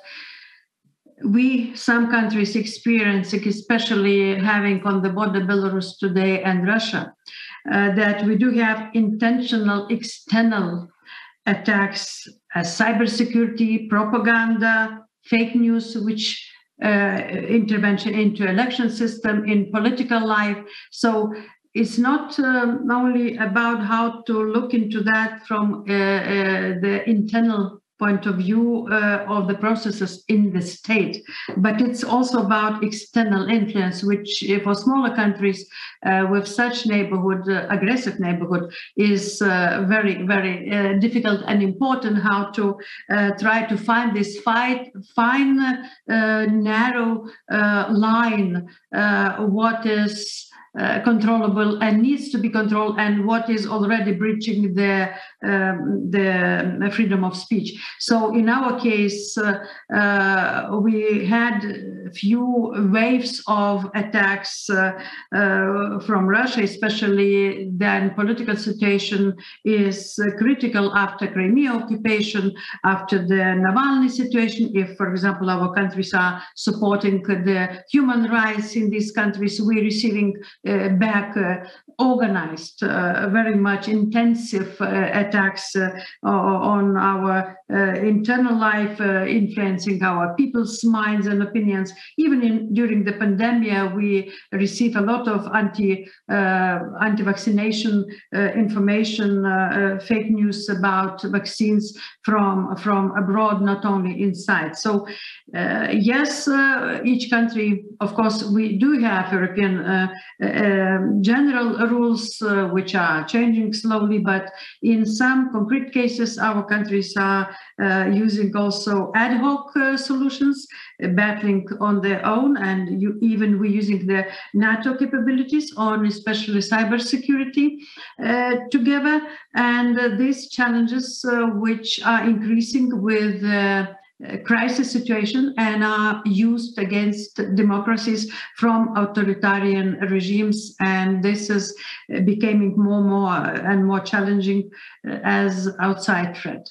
S3: we, some countries experiencing, especially having on the border Belarus today and Russia, uh, that we do have intentional external attacks, uh, cybersecurity, propaganda, fake news, which uh, intervention into election system, in political life. So it's not um, only about how to look into that from uh, uh, the internal point of view uh, of the processes in the state, but it's also about external influence, which uh, for smaller countries uh, with such neighborhood, uh, aggressive neighborhood, is uh, very, very uh, difficult and important. How to uh, try to find this fight, fine, uh, narrow uh, line, uh, what is Uh, controllable and needs to be controlled, and what is already breaching the um, the freedom of speech. So in our case, uh, uh, we had a few waves of attacks uh, uh, from Russia, especially then political situation is uh, critical after Crimea occupation, after the Navalny situation. If, for example, our countries are supporting the human rights in these countries, we're receiving Uh, back uh, organized, uh, very much intensive uh, attacks uh, on our uh, internal life, uh, influencing our people's minds and opinions. Even in during the pandemic, we receive a lot of anti uh, anti-vaccination uh, information, uh, uh, fake news about vaccines from from abroad, not only inside. So uh, yes, uh, each country, of course, we do have European uh, um, general rules uh, which are changing slowly, but in some concrete cases, our countries are uh, using also ad hoc uh, solutions, uh, battling on their own, and you, even we're using the NATO capabilities on especially cybersecurity uh, together. And uh, these challenges uh, which are increasing with uh, crisis situation and are used against democracies from authoritarian regimes, and this is becoming more and more and more challenging as outside threat.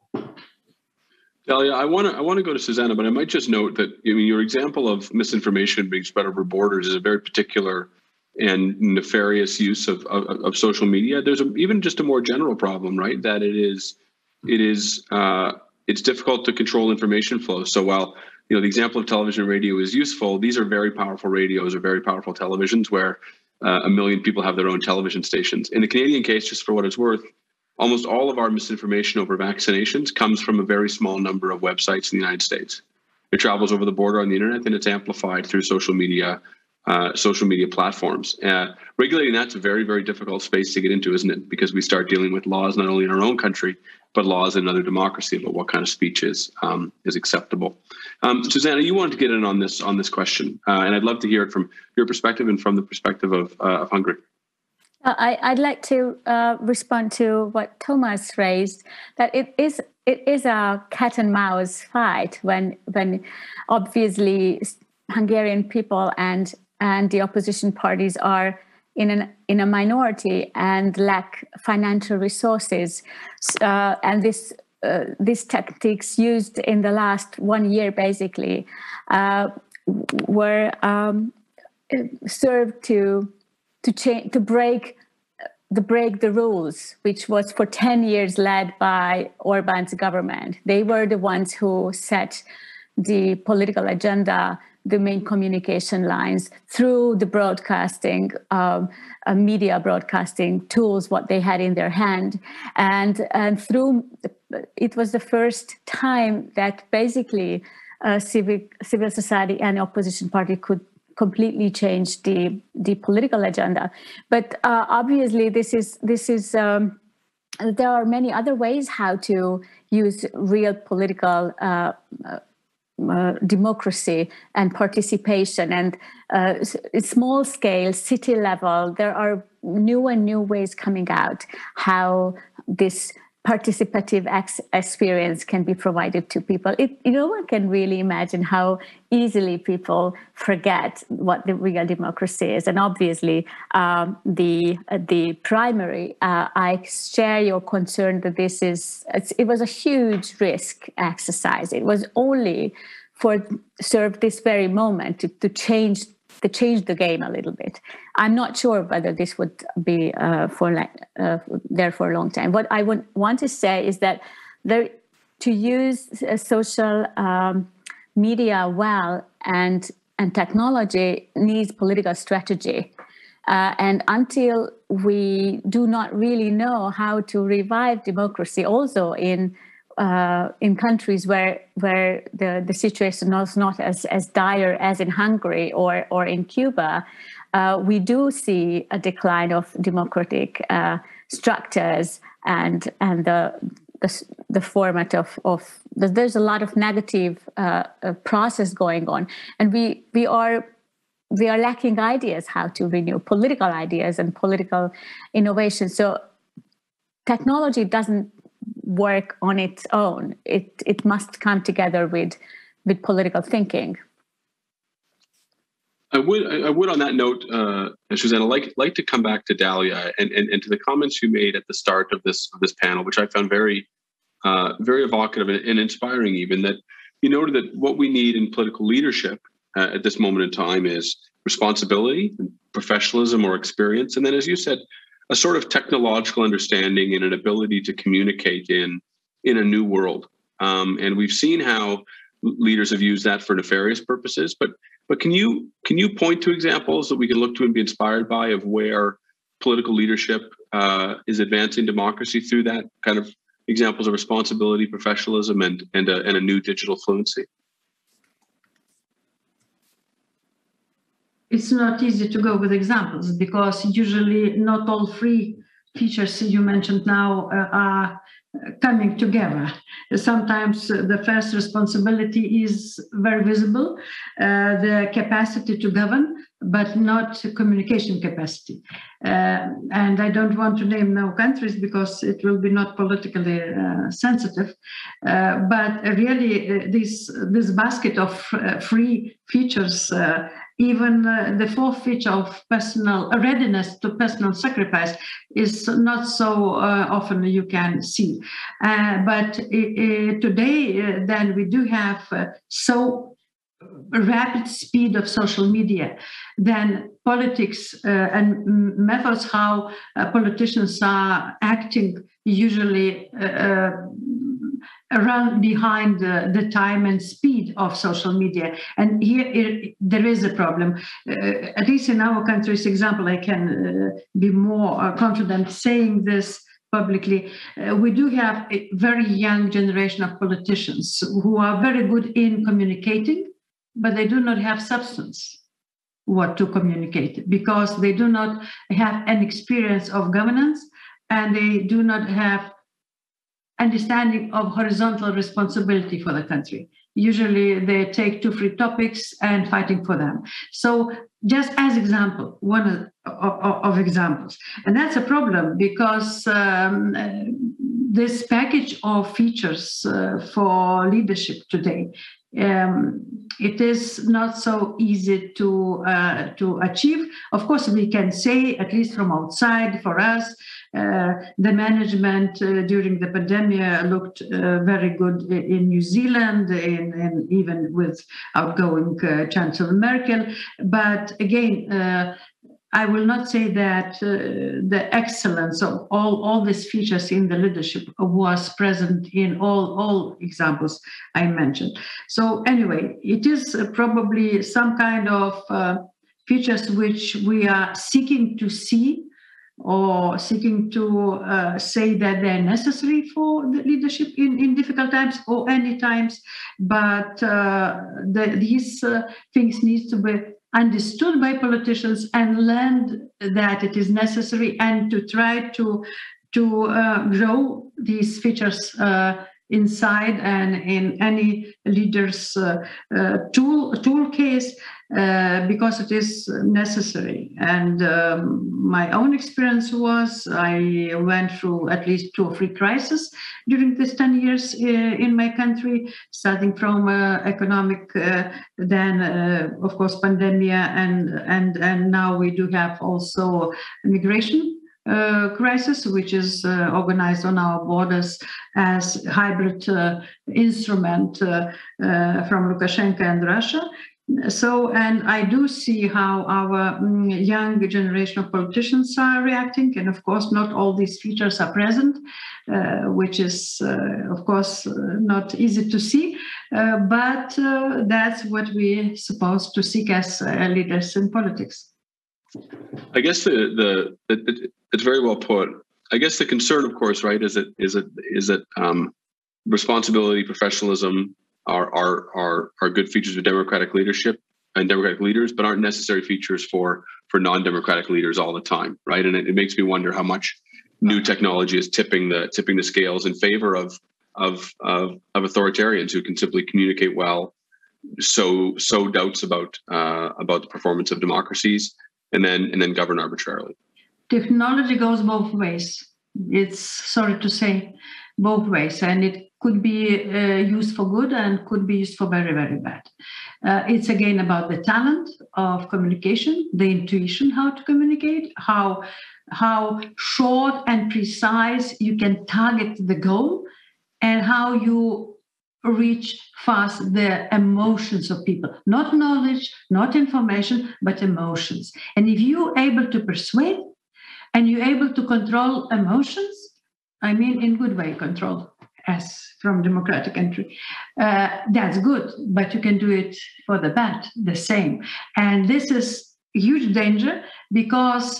S2: Dalia, I want to I want to go to Susanna, but I might just note that I mean your example of misinformation being spread over borders is a very particular and nefarious use of of, of social media. There's a, even just a more general problem, right? That it is it is. Uh, It's difficult to control information flow. So while you know the example of television and radio is useful, these are very powerful radios or very powerful televisions where uh, a million people have their own television stations. In the Canadian case, just for what it's worth, almost all of our misinformation over vaccinations comes from a very small number of websites in the United States. It travels over the border on the internet and it's amplified through social media, uh, social media platforms. Uh, regulating that's a very, very difficult space to get into, isn't it? Because we start dealing with laws not only in our own country, but laws in another democracy about what kind of speech is um, is acceptable. Um, Susanna, you wanted to get in on this on this question, uh, and I'd love to hear it from your perspective and from the perspective of, uh, of Hungary.
S4: I, I'd like to uh, respond to what Thomas raised, that it is it is a cat and mouse fight when when obviously Hungarian people and and the opposition parties are in an in a minority and lack financial resources, uh, and this uh, these tactics used in the last one year basically uh, were um, served to to change to break the break the rules, which was for ten years led by Orbán's government. They were the ones who set the political agenda, the main communication lines through the broadcasting, um, uh, media broadcasting tools, what they had in their hand. And, and through, it was the first time that basically uh, civic, civil society and opposition party could completely change the, the political agenda. But uh, obviously this is, this is um, there are many other ways how to use real political uh, Uh, democracy and participation, and uh, small scale, city level. There are new and new ways coming out how this participative ex- experience can be provided to people. It, no one can really imagine how easily people forget what the real democracy is. And obviously, um, the uh, the primary, uh, I share your concern that this is, it was a huge risk exercise. It was only for serve this very moment to, to change to change the game a little bit. I'm not sure whether this would be uh, for like, uh, there for a long time. What I would want to say is that there, to use uh, social um, media well and and technology needs political strategy. Uh, and until we do not really know how to revive democracy, also in uh, in countries where where the, the situation is not as, as dire as in Hungary or or in Cuba, uh, we do see a decline of democratic uh, structures and and the the, the format of of the, there's a lot of negative uh, uh, process going on, and we we are. We are lacking ideas how to renew political ideas and political innovation. So technology doesn't work on its own. It it must come together with with political thinking.
S2: I would I would on that note, uh, Susanna, like like to come back to Dalia and, and, and to the comments you made at the start of this of this panel, which I found very uh, very evocative and, and inspiring. Even that you noted that what we need in political leadership uh, at this moment in time is responsibility, and professionalism, or experience, and then, as you said, a sort of technological understanding and an ability to communicate in in a new world. Um, and we've seen how leaders have used that for nefarious purposes. But but can you can you point to examples that we can look to and be inspired by of where political leadership uh, is advancing democracy through that kind of examples of responsibility, professionalism, and and a, and a new digital fluency?
S3: it's not easy to go with examples because usually not all free features you mentioned now uh, are coming together. Sometimes the first responsibility is very visible, uh, the capacity to govern, but not communication capacity. Uh, and I don't want to name no countries because it will be not politically uh, sensitive. Uh, but really, uh, this this basket of uh, free features, uh, even uh, the fourth feature of personal uh, readiness to personal sacrifice, is not so uh, often you can see. Uh, but uh, uh, today, uh, then we do have uh, so rapid speed of social media, then politics uh, and methods how uh, politicians are acting usually uh, run behind the, the time and speed of social media. And here it, there is a problem. Uh, at least in our country's example, I can uh, be more uh, confident saying this publicly. Uh, we do have a very young generation of politicians who are very good in communicating, but they do not have substance what to communicate because they do not have an experience of governance and they do not have understanding of horizontal responsibility for the country. Usually they take two, three topics and fighting for them. So just as example, one of, of, of examples. And that's a problem because um, this package of features uh, for leadership today, um, it is not so easy to uh, to achieve. Of course, we can say, at least from outside, for us, uh, the management uh, during the pandemic looked uh, very good in New Zealand, in, in even with outgoing uh, Chancellor Merkel. But again, uh, I will not say that uh, the excellence of all, all these features in the leadership was present in all, all examples I mentioned. So anyway, it is uh, probably some kind of uh, features which we are seeking to see or seeking to uh, say that they're necessary for the leadership in, in difficult times or any times, but uh, the, these uh, things need to be understood by politicians and learned that it is necessary and to try to to uh, grow these features uh, inside and in any leader's uh, uh, tool tool case uh, because it is necessary. And um, my own experience was I went through at least two or three crises during these ten years uh, in my country, starting from uh, economic, uh, then uh, of course pandemic, and and and now we do have also migration Uh, crisis, which is uh, organized on our borders as hybrid uh, instrument uh, uh, from Lukashenko and Russia. So, and I do see how our um, young generation of politicians are reacting, and of course, not all these features are present, uh, which is, uh, of course, uh, not easy to see, uh, but uh, that's what we're supposed to seek as uh, leaders in politics.
S2: I guess the the it, it's very well put. I guess the concern, of course, right, is that is that is that um, responsibility, professionalism are are are are good features of democratic leadership and democratic leaders, but aren't necessary features for for non-democratic leaders all the time, right? And it, it makes me wonder how much new technology is tipping the tipping the scales in favor of of of, of authoritarians who can simply communicate well, so sow doubts about uh, about the performance of democracies, and then and then govern arbitrarily.
S3: Technology goes both ways. It's, sorry to say, both ways, and it could be uh, used for good and could be used for very, very bad. Uh, it's again about the talent of communication, the intuition how to communicate, how how short and precise you can target the goal, and how you reach fast the emotions of people. Not knowledge, not information, but emotions. And if you're able to persuade and you're able to control emotions, I mean in good way control, as from democratic country, uh, that's good, but you can do it for the bad, the same. And this is huge danger because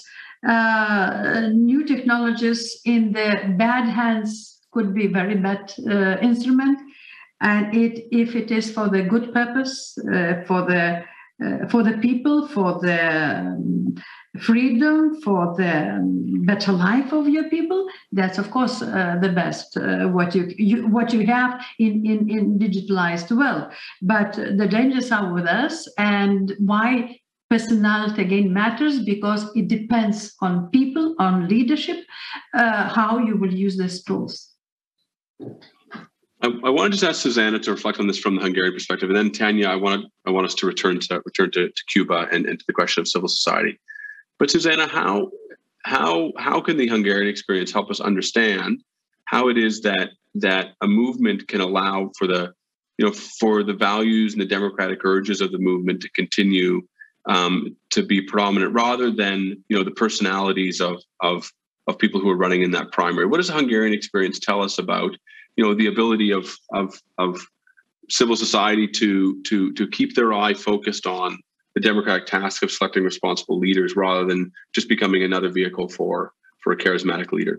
S3: uh, new technologies in the bad hands could be very bad uh, instrument. And it, if it is for the good purpose, uh, for the uh, for the people, for the um, freedom, for the better life of your people, that's of course uh, the best uh, what you, you what you have in, in in digitalized world. But the dangers are with us, and why personality again matters, because it depends on people, on leadership, uh, how you will use these tools.
S2: I, I want to just ask Susanna to reflect on this from the Hungarian perspective, and then Tanya, I want to, I want us to return to return to, to Cuba and, and to the question of civil society. But Susanna, how how how can the Hungarian experience help us understand how it is that that a movement can allow for the you know for the values and the democratic urges of the movement to continue um, to be prominent, rather than you know the personalities of of of people who are running in that primary? What does the Hungarian experience tell us about you know the ability of of of civil society to to to keep their eye focused on the democratic task of selecting responsible leaders, rather than just becoming another vehicle for for a charismatic leader?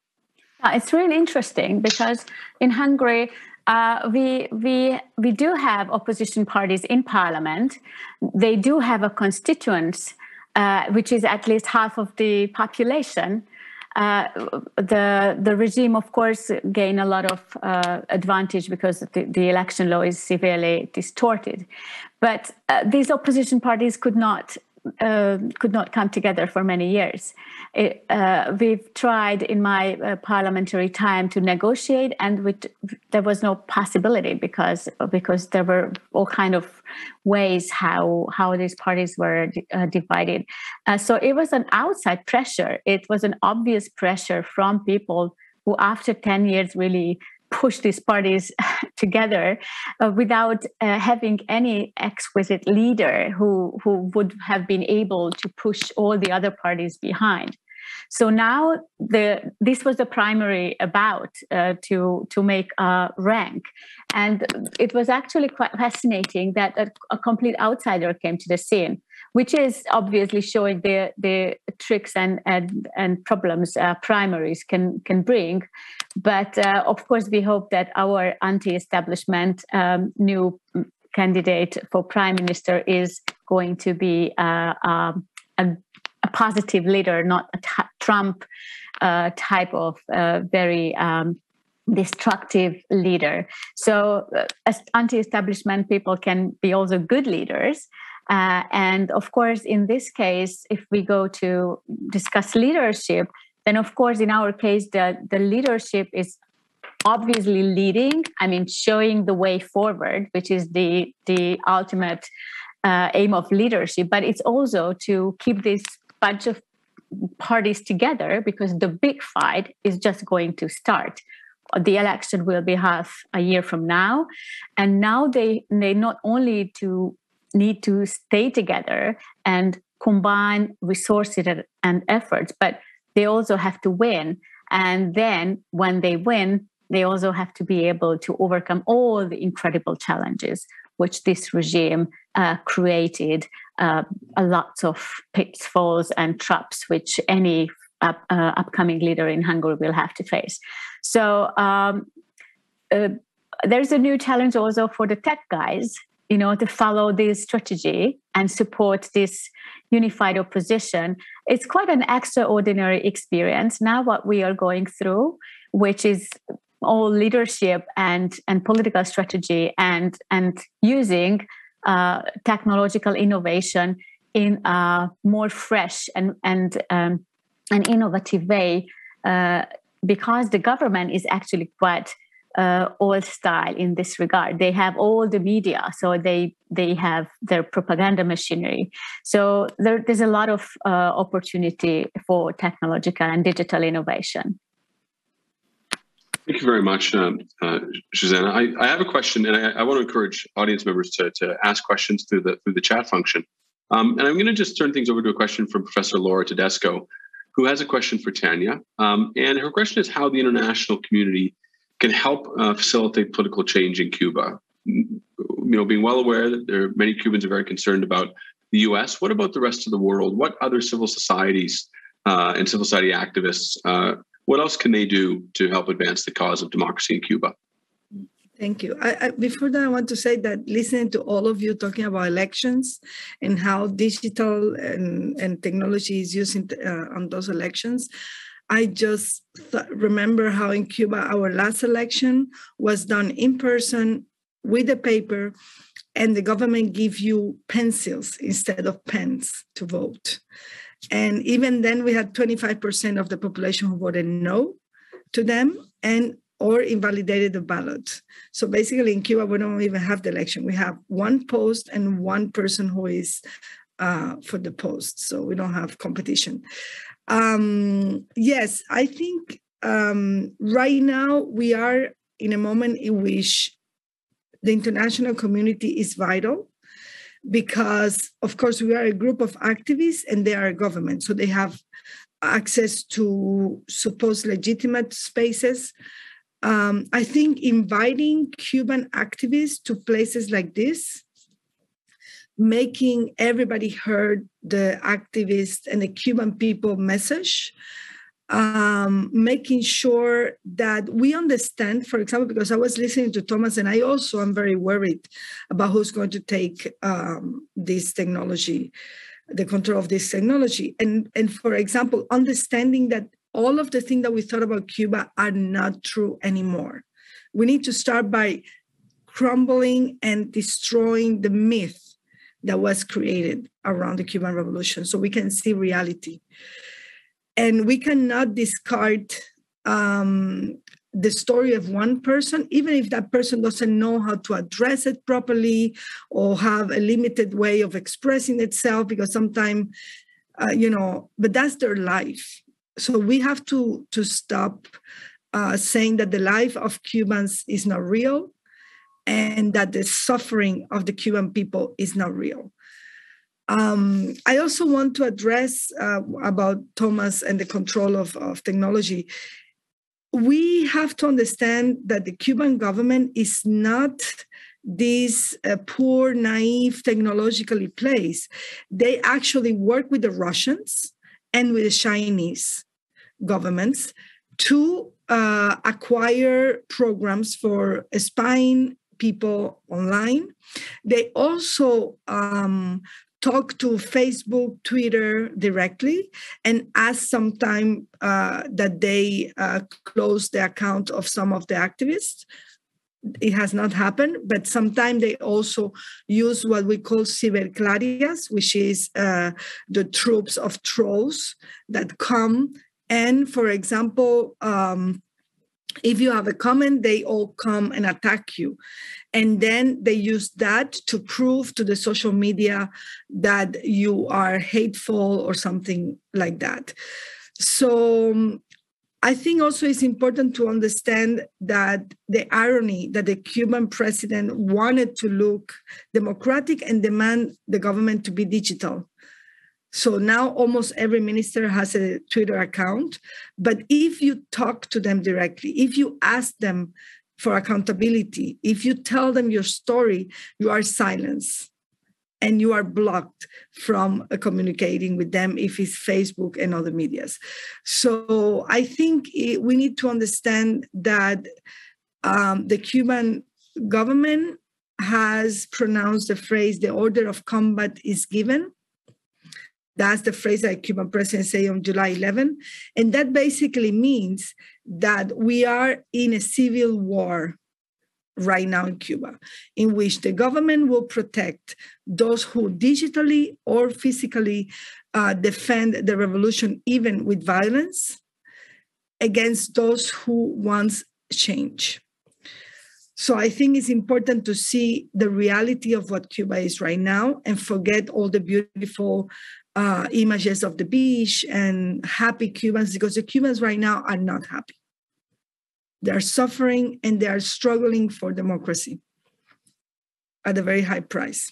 S4: It's really interesting, because in Hungary uh, we we we do have opposition parties in parliament. They do have a constituents, uh, which is at least half of the population. Uh, the the regime, of course, gain a lot of uh, advantage because the, the election law is severely distorted. But uh, these opposition parties could not uh, could not come together for many years. It, uh, we've tried in my uh, parliamentary time to negotiate, and with, there was no possibility because because there were all kind of ways how how these parties were uh, divided. Uh, so it was an outside pressure. It was an obvious pressure from people who, after ten years, really push these parties together uh, without uh, having any exquisite leader who, who would have been able to push all the other parties behind. So now the this was the primary about uh, to to make a rank, and it was actually quite fascinating that a, a complete outsider came to the scene, which is obviously showing the the tricks and and, and problems uh, primaries can can bring. But uh, of course, we hope that our anti-establishment um, new candidate for prime minister is going to be uh, um, a a positive leader, not a t- Trump uh, type of uh, very um, destructive leader. So uh, as anti-establishment people can be also good leaders. Uh, and of course, in this case, if we go to discuss leadership, then of course, in our case, the, the leadership is obviously leading, I mean, showing the way forward, which is the, the ultimate uh, aim of leadership. But it's also to keep this bunch of parties together, because the big fight is just going to start. The election will be half a year from now, and now they they not only to need to stay together and combine resources and efforts, but they also have to win. And then when they win, they also have to be able to overcome all the incredible challenges which this regime uh, created, uh, a lot of pitfalls and traps which any up, uh, upcoming leader in Hungary will have to face. So um, uh, there's a new challenge also for the tech guys, you know, to follow this strategy and support this unified opposition. It's quite an extraordinary experience now what we are going through, which is all leadership and, and political strategy and, and using uh, technological innovation in a more fresh and, and um, an innovative way, uh, because the government is actually quite uh, old style in this regard. They have all the media, so they they have their propaganda machinery. So there, there's a lot of uh, opportunity for technological and digital innovation.
S2: Thank you very much, um, uh, Susanna. I, I have a question, and I, I want to encourage audience members to, to ask questions through the through the chat function. Um, and I'm going to just turn things over to a question from Professor Laura Tedesco, who has a question for Tanya. Um, and her question is how the international community can help uh, facilitate political change in Cuba. You know, being well aware that there are many Cubans are very concerned about the U S. What about the rest of the world? What other civil societies uh, and civil society activists, uh, what else can they do to help advance the cause of democracy in Cuba?
S7: Thank you. I, I, before that, I want to say that listening to all of you talking about elections and how digital and, and technology is used in, uh, on those elections, I just th- remember how in Cuba, our last election was done in person with a paper, and the government give you pencils instead of pens to vote. And even then, we had twenty-five percent of the population who voted no to them, and or invalidated the ballot. So basically in Cuba, we don't even have the election. We have one post and one person who is uh, for the post. So we don't have competition. Um, yes, I think um, right now we are in a moment in which the international community is vital because, of course, we are a group of activists and they are a government. So they have access to supposed legitimate spaces. Um, I think inviting Cuban activists to places like this, making everybody heard the activists and the Cuban people message, um, making sure that we understand, for example, because I was listening to Thomas and I also am very worried about who's going to take um, this technology, the control of this technology. And, and for example, understanding that all of the things that we thought about Cuba are not true anymore. We need to start by crumbling and destroying the myth that was created around the Cuban Revolution so we can see reality. And we cannot discard um, the story of one person, even if that person doesn't know how to address it properly or have a limited way of expressing itself, because sometimes, uh, you know, but that's their life. So we have to, to stop uh, saying that the life of Cubans is not real and that the suffering of the Cuban people is not real. Um, I also want to address uh, about Thomas and the control of, of technology. We have to understand that the Cuban government is not this uh, poor, naive, technologically place. They actually work with the Russians and with the Chinese governments to uh, acquire programs for spying people online. They also um, talk to Facebook, Twitter directly and ask sometime uh, that they uh, close the account of some of the activists. It has not happened, but sometimes they also use what we call ciberclarias, which is uh, the troops of trolls that come. And for example, um, if you have a comment, they all come and attack you. And then they use that to prove to the social media that you are hateful or something like that. So um, I think also it's important to understand that the irony that the Cuban president wanted to look democratic and demand the government to be digital. So now almost every minister has a Twitter account. But if you talk to them directly, if you ask them for accountability, if you tell them your story, you are silenced and you are blocked from uh, communicating with them if it's Facebook and other medias. So I think it, we need to understand that um, the Cuban government has pronounced the phrase, the order of combat is given. That's the phrase that Cuban president said on July eleventh. And that basically means that we are in a civil war right now in Cuba, in which the government will protect those who digitally or physically uh, defend the revolution, even with violence, against those who want change. So I think it's important to see the reality of what Cuba is right now and forget all the beautiful uh, images of the beach and happy Cubans, because the Cubans right now are not happy. They're suffering and they are struggling for democracy at a very high price.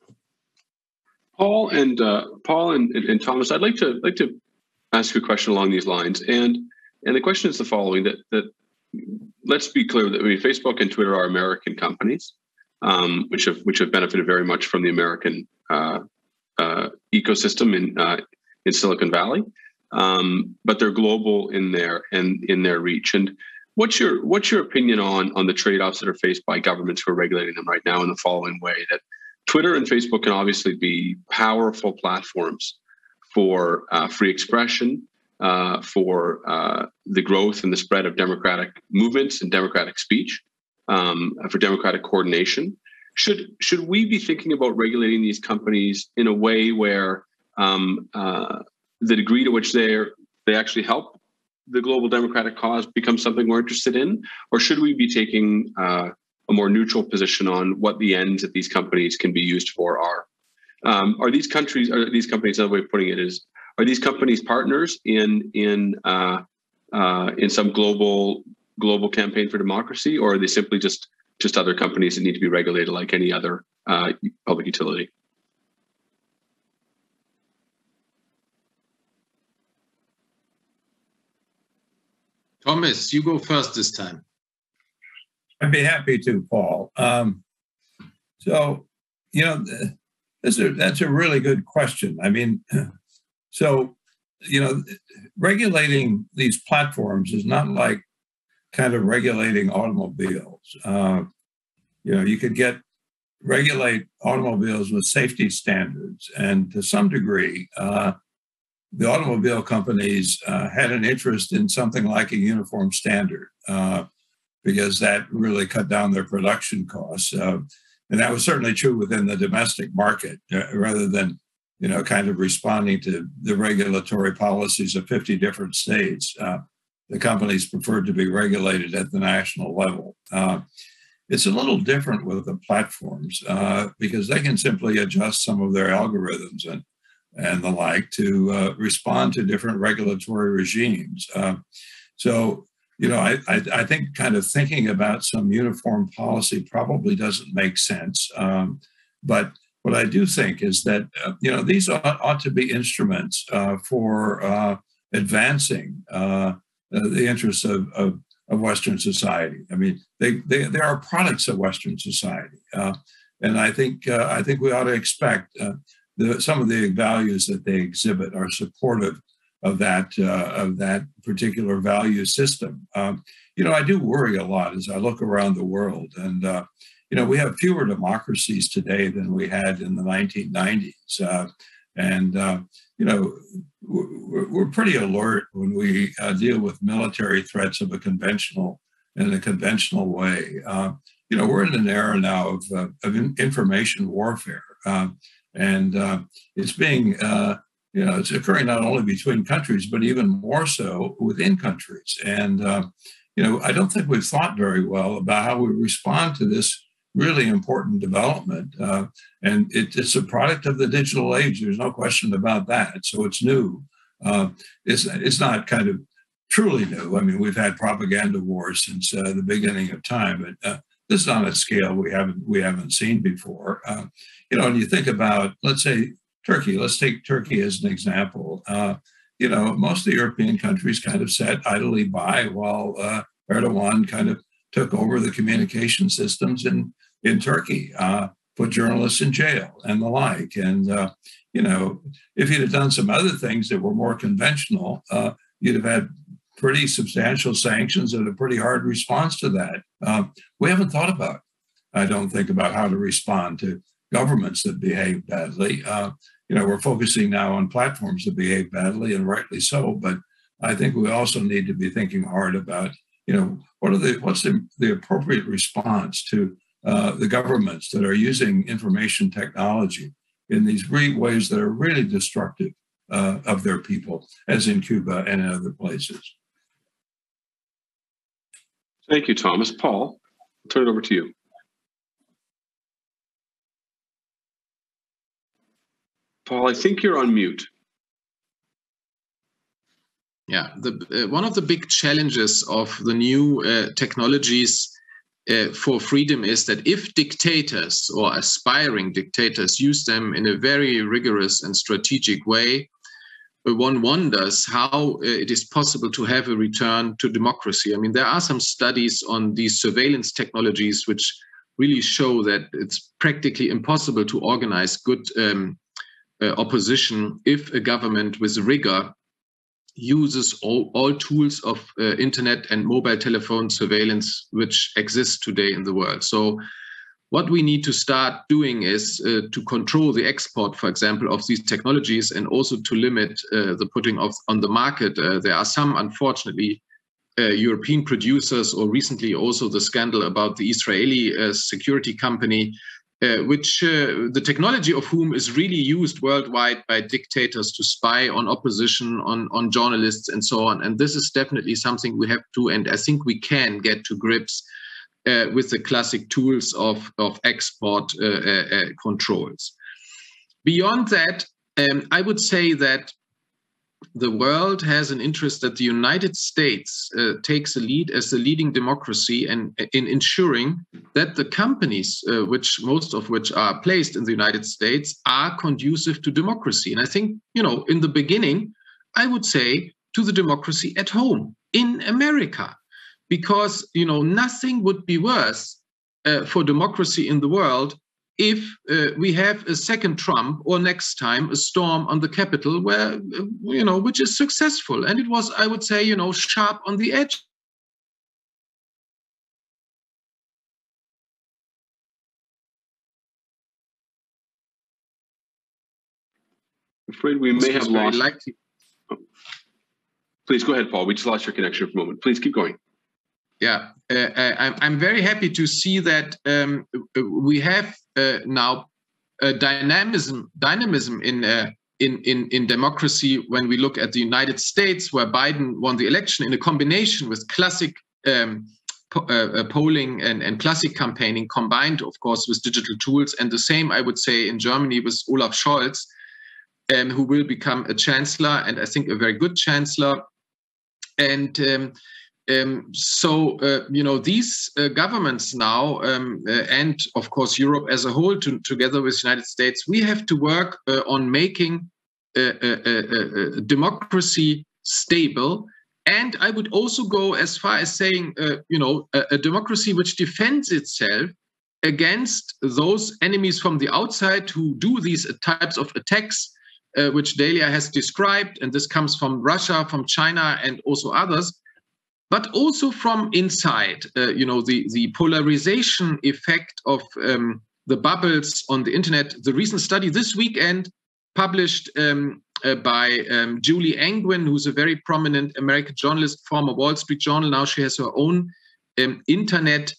S2: Paul and uh, Paul and, and, and Thomas, I'd like to like to ask you a question along these lines, and and the question is the following: that that let's be clear that I mean, Facebook and Twitter are American companies, um, which have which have benefited very much from the American uh, uh, ecosystem in uh, in Silicon Valley, um, but they're global in their and in their reach. And what's your what's your opinion on on the trade-offs that are faced by governments who are regulating them right now in the following way? That Twitter and Facebook can obviously be powerful platforms for uh, free expression, uh, for uh, the growth and the spread of democratic movements and democratic speech, um, for democratic coordination. Should should we be thinking about regulating these companies in a way where um, uh, the degree to which they they actually help the global democratic cause becomes something we're interested in, or should we be taking uh, a more neutral position on what the ends that these companies can be used for are? Um, are these countries, are these companies, another way of putting it is, are these companies partners in in uh, uh, in some global global campaign for democracy, or are they simply just just other companies that need to be regulated like any other uh, public utility?
S5: Thomas, you go first this time.
S6: I'd be happy to, Paul. Um, so, you know, this is, that's a really good question. I mean, so, you know, regulating these platforms is not like kind of regulating automobiles. Uh, you know, you could get regulate automobiles with safety standards, and to some degree, uh, the automobile companies uh, had an interest in something like a uniform standard uh, because that really cut down their production costs. Uh, and that was certainly true within the domestic market, uh, rather than, you know, kind of responding to the regulatory policies of fifty different states. Uh, the companies preferred to be regulated at the national level. Uh, it's a little different with the platforms uh, because they can simply adjust some of their algorithms and and the like to uh, respond to different regulatory regimes. Uh, so, you know, I, I, I think kind of thinking about some uniform policy probably doesn't make sense. Um, but what I do think is that, uh, you know, these ought, ought to be instruments uh, for uh, advancing uh, the interests of, of, of Western society. I mean, they, they, they are products of Western society. Uh, and I think, uh, I think we ought to expect uh, The, some of the values that they exhibit are supportive of that uh, of that particular value system. Um, you know, I do worry a lot as I look around the world, and uh, you know, we have fewer democracies today than we had in the nineteen nineties, uh, and uh, you know, we're, we're pretty alert when we uh, deal with military threats of a conventional in a conventional way. Uh, you know, we're in an era now of, uh, of information warfare. Uh, And uh, it's being, uh, you know, it's occurring not only between countries, but even more so within countries. And, uh, you know, I don't think we've thought very well about how we respond to this really important development. Uh, and it, it's a product of the digital age. There's no question about that. So it's new. Uh, it's, it's not kind of truly new. I mean, we've had propaganda wars since uh, the beginning of time. But, uh, this is on a scale we haven't we haven't seen before. Uh, you know, and you think about, let's say, Turkey. Let's take Turkey as an example. Uh, you know, most of the European countries kind of sat idly by while uh, Erdogan kind of took over the communication systems in in Turkey, uh, put journalists in jail and the like. And uh, you know, if he'd have done some other things that were more conventional, uh, you'd have had pretty substantial sanctions and a pretty hard response to that. Um, we haven't thought about, I don't think, about how to respond to governments that behave badly. Uh, you know, we're focusing now on platforms that behave badly, and rightly so. But I think we also need to be thinking hard about, you know, what are the what's the, the appropriate response to uh, the governments that are using information technology in these re- ways that are really destructive uh, of their people, as in Cuba and in other places.
S2: Thank you, Thomas. Paul, I'll turn it over to you. Paul, I think you're on mute.
S5: Yeah, the, uh, one of the big challenges of the new uh, technologies uh, for freedom is that if dictators or aspiring dictators use them in a very rigorous and strategic way, one wonders how it is possible to have a return to democracy. I mean, there are some studies on these surveillance technologies which really show that it's practically impossible to organize good um, uh, opposition if a government with rigor uses all, all tools of uh, internet and mobile telephone surveillance which exist today in the world. So what we need to start doing is uh, to control the export, for example, of these technologies, and also to limit uh, the putting of on the market. Uh, there are some, unfortunately, uh, European producers, or recently also the scandal about the Israeli uh, security company, Uh, which uh, the technology of whom is really used worldwide by dictators to spy on opposition, on, on journalists, and so on. And this is definitely something we have to, and I think we can get to grips uh, with the classic tools of, of export uh, uh, uh, controls. Beyond that, um, I would say that the world has an interest that the United States uh, takes a lead as the leading democracy, and in ensuring that the companies, uh, which most of which are placed in the United States, are conducive to democracy. And I think, you know, in the beginning, I would say to the democracy at home in America, because, you know, nothing would be worse uh, for democracy in the world if uh, we have a second Trump, or next time a storm on the Capitol, where, uh, you know, which is successful. And it was, I would say, you know, sharp on the edge.
S2: I'm afraid we may have lost.
S5: Likely.
S2: Please go ahead, Paul. We just lost your connection for a moment. Please keep going.
S5: Yeah, uh, I'm, I'm very happy to see that um, we have uh, now a dynamism, dynamism in, uh, in in in democracy when we look at the United States, where Biden won the election in a combination with classic um, po uh, polling and, and classic campaigning, combined, of course, with digital tools. And the same, I would say, in Germany with Olaf Scholz, um, who will become a chancellor, and I think a very good chancellor. And um, Um, so, uh, you know, these uh, governments now, um, uh, and of course Europe as a whole, to, together with the United States, we have to work uh, on making uh, uh, uh, uh, democracy stable. And I would also go as far as saying, uh, you know, a, a democracy which defends itself against those enemies from the outside who do these types of attacks, uh, which Delia has described. And this comes from Russia, from China, and also others. But also from inside, uh, you know, the, the polarization effect of um, the bubbles on the internet. The recent study this weekend published um, uh, by um, Julie Angwin, who's a very prominent American journalist, former Wall Street Journal. Now she has her own um, internet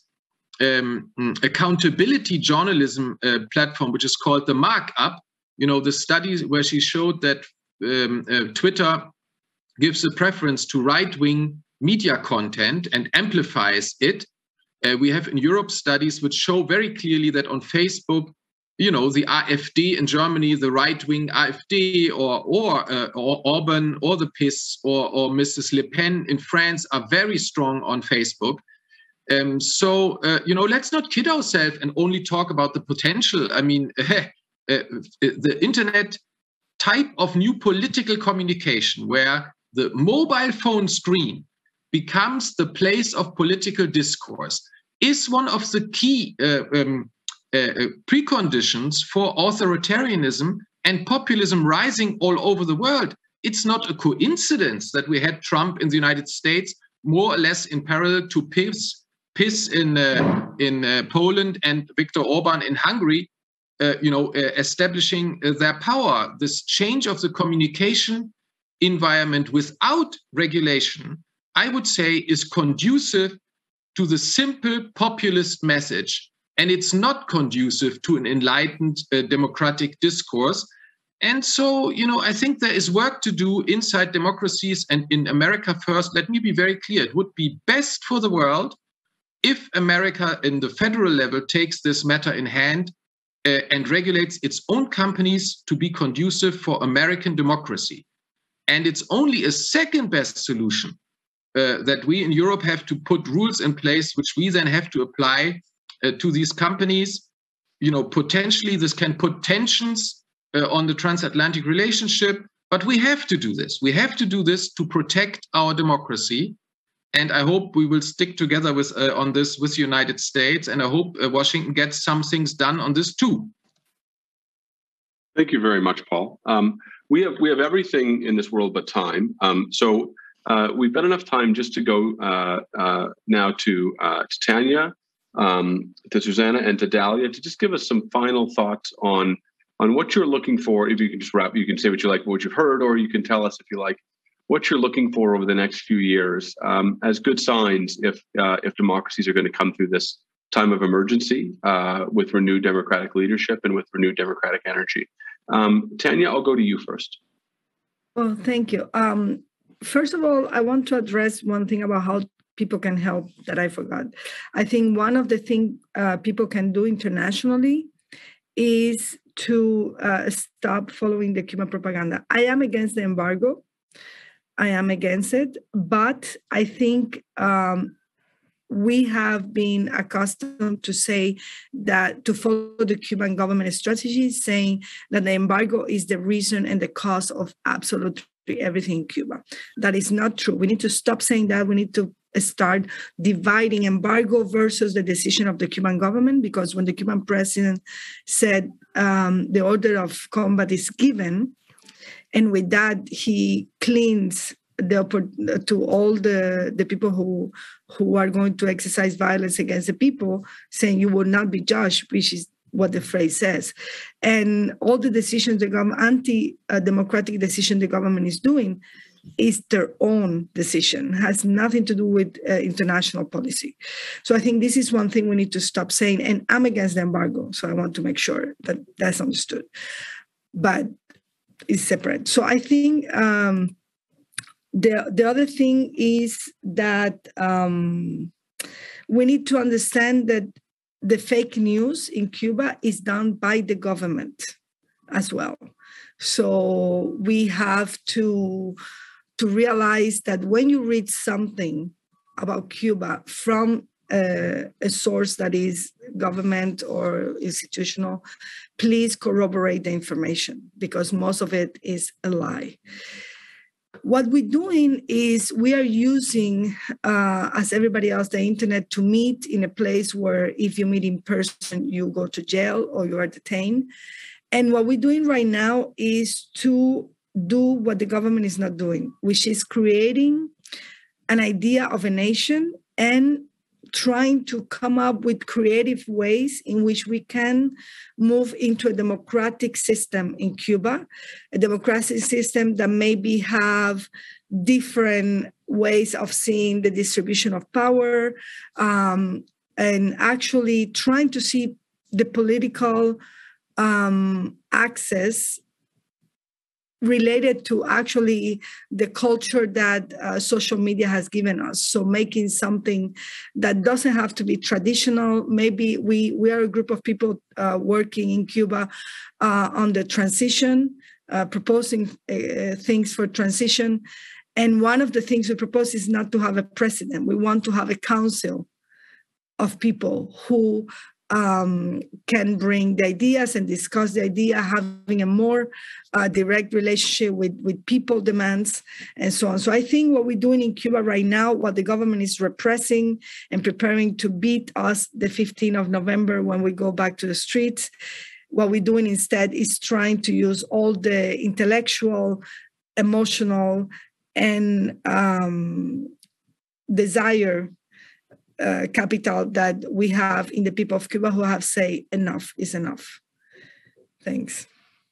S5: um, accountability journalism uh, platform, which is called The Markup. You know, the study where she showed that um, uh, Twitter gives a preference to right-wing media content and amplifies it. Uh, we have in Europe studies which show very clearly that on Facebook, you know, the AfD in Germany, the right-wing AfD, or or, uh, or Orban, or the P I S, or, or Missus Le Pen in France are very strong on Facebook. Um, so, uh, you know, let's not kid ourselves and only talk about the potential. I mean, uh, uh, the internet type of new political communication where the mobile phone screen becomes the place of political discourse is one of the key uh, um, uh, preconditions for authoritarianism and populism rising all over the world. It's not a coincidence that we had Trump in the United States more or less in parallel to P I S, P I S in uh, in uh, Poland, and Viktor Orban in Hungary, uh, you know, uh, establishing uh, their power. This change of the communication environment without regulation, I would say, is conducive to the simple populist message, and it's not conducive to an enlightened uh, democratic discourse. And so, you know, I think there is work to do inside democracies, and in America first. Let me be very clear. It would be best for the world if America in the federal level takes this matter in hand uh, and regulates its own companies to be conducive for American democracy. And it's only a second best solution Uh, that we in Europe have to put rules in place, which we then have to apply uh, to these companies. You know, potentially this can put tensions uh, on the transatlantic relationship, but we have to do this. We have to do this to protect our democracy. And I hope we will stick together with uh, on this with the United States. And I hope uh, Washington gets some things done on this too.
S2: Thank you very much, Paul. Um, we have we have everything in this world but time. Um, so uh, we've got enough time just to go uh, uh, now to uh, to Tanya, um, to Susanna, and to Dalia to just give us some final thoughts on on what you're looking for. If you can just wrap, you can say what you like, what you've heard, or you can tell us if you like what you're looking for over the next few years um, as good signs if uh, if democracies are going to come through this time of emergency uh, with renewed democratic leadership and with renewed democratic energy. Um, Tanya, I'll go to you first.
S7: Well, thank you. Um, first of all, I want to address one thing about how people can help that I forgot. I think one of the things uh, people can do internationally is to uh, stop following the Cuban propaganda. I am against the embargo. I am against it, but I think um, we have been accustomed to say that to follow the Cuban government strategy, saying that the embargo is the reason and the cause of absolutely everything in Cuba. That is not true. We need to stop saying that. We need to start dividing embargo versus the decision of the Cuban government, because when the Cuban president said um, the order of combat is given, and with that, he cleans the to all the, the people who who are going to exercise violence against the people, saying you will not be judged, which is what the phrase says. And all the decisions, the government, anti-democratic decision the government is doing is their own decision, has nothing to do with uh, international policy. So I think this is one thing we need to stop saying, and I'm against the embargo, so I want to make sure that that's understood. But it's separate. So I think um, the, the other thing is that um, we need to understand that the fake news in Cuba is done by the government as well. So we have to, to realize that when you read something about Cuba from a, a source that is government or institutional, please corroborate the information, because most of it is a lie. What we're doing is we are using, uh, as everybody else, the internet to meet in a place where if you meet in person, you go to jail or you are detained. And what we're doing right now is to do what the government is not doing, which is creating an idea of a nation and trying to come up with creative ways in which we can move into a democratic system in Cuba, a democratic system that maybe have different ways of seeing the distribution of power, um, and actually trying to see the political um, access related to actually the culture that uh, social media has given us. So making something that doesn't have to be traditional. Maybe we, we are a group of people uh, working in Cuba uh, on the transition, uh, proposing uh, things for transition. And one of the things we propose is not to have a president. We want to have a council of people who Um, can bring the ideas and discuss the idea, having a more uh, direct relationship with, with people demands and so on. So I think what we're doing in Cuba right now, what the government is repressing and preparing to beat us the fifteenth of November when we go back to the streets, what we're doing instead is trying to use all the intellectual, emotional, and um, desire Uh, capital that we have in the people of Cuba who have said enough is enough. Thanks.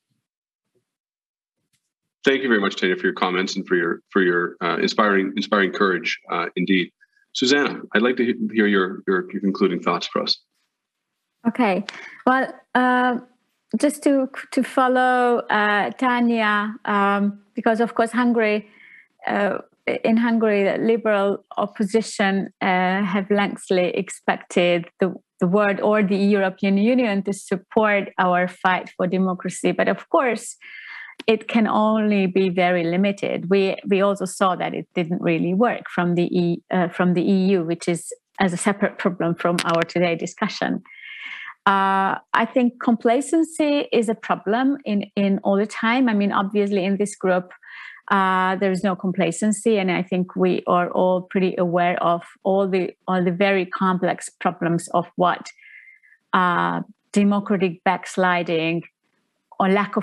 S2: Thank you very much, Tanya, for your comments and for your for your uh, inspiring inspiring courage. Uh, indeed, Susanna, I'd like to hear your, your your concluding thoughts for us.
S4: Okay. Well, uh, just to to follow uh, Tanya, um, because of course Hungary. Uh, In Hungary, the liberal opposition uh, have lengthily expected the, the world or the European Union to support our fight for democracy. But of course, it can only be very limited. We we also saw that it didn't really work from the e, uh, from the E U, which is as a separate problem from our today discussion. Uh, I think complacency is a problem in, in all the time. I mean, obviously, in this group, Uh, there is no complacency, and I think we are all pretty aware of all the all the very complex problems of what uh, democratic backsliding or lack of com-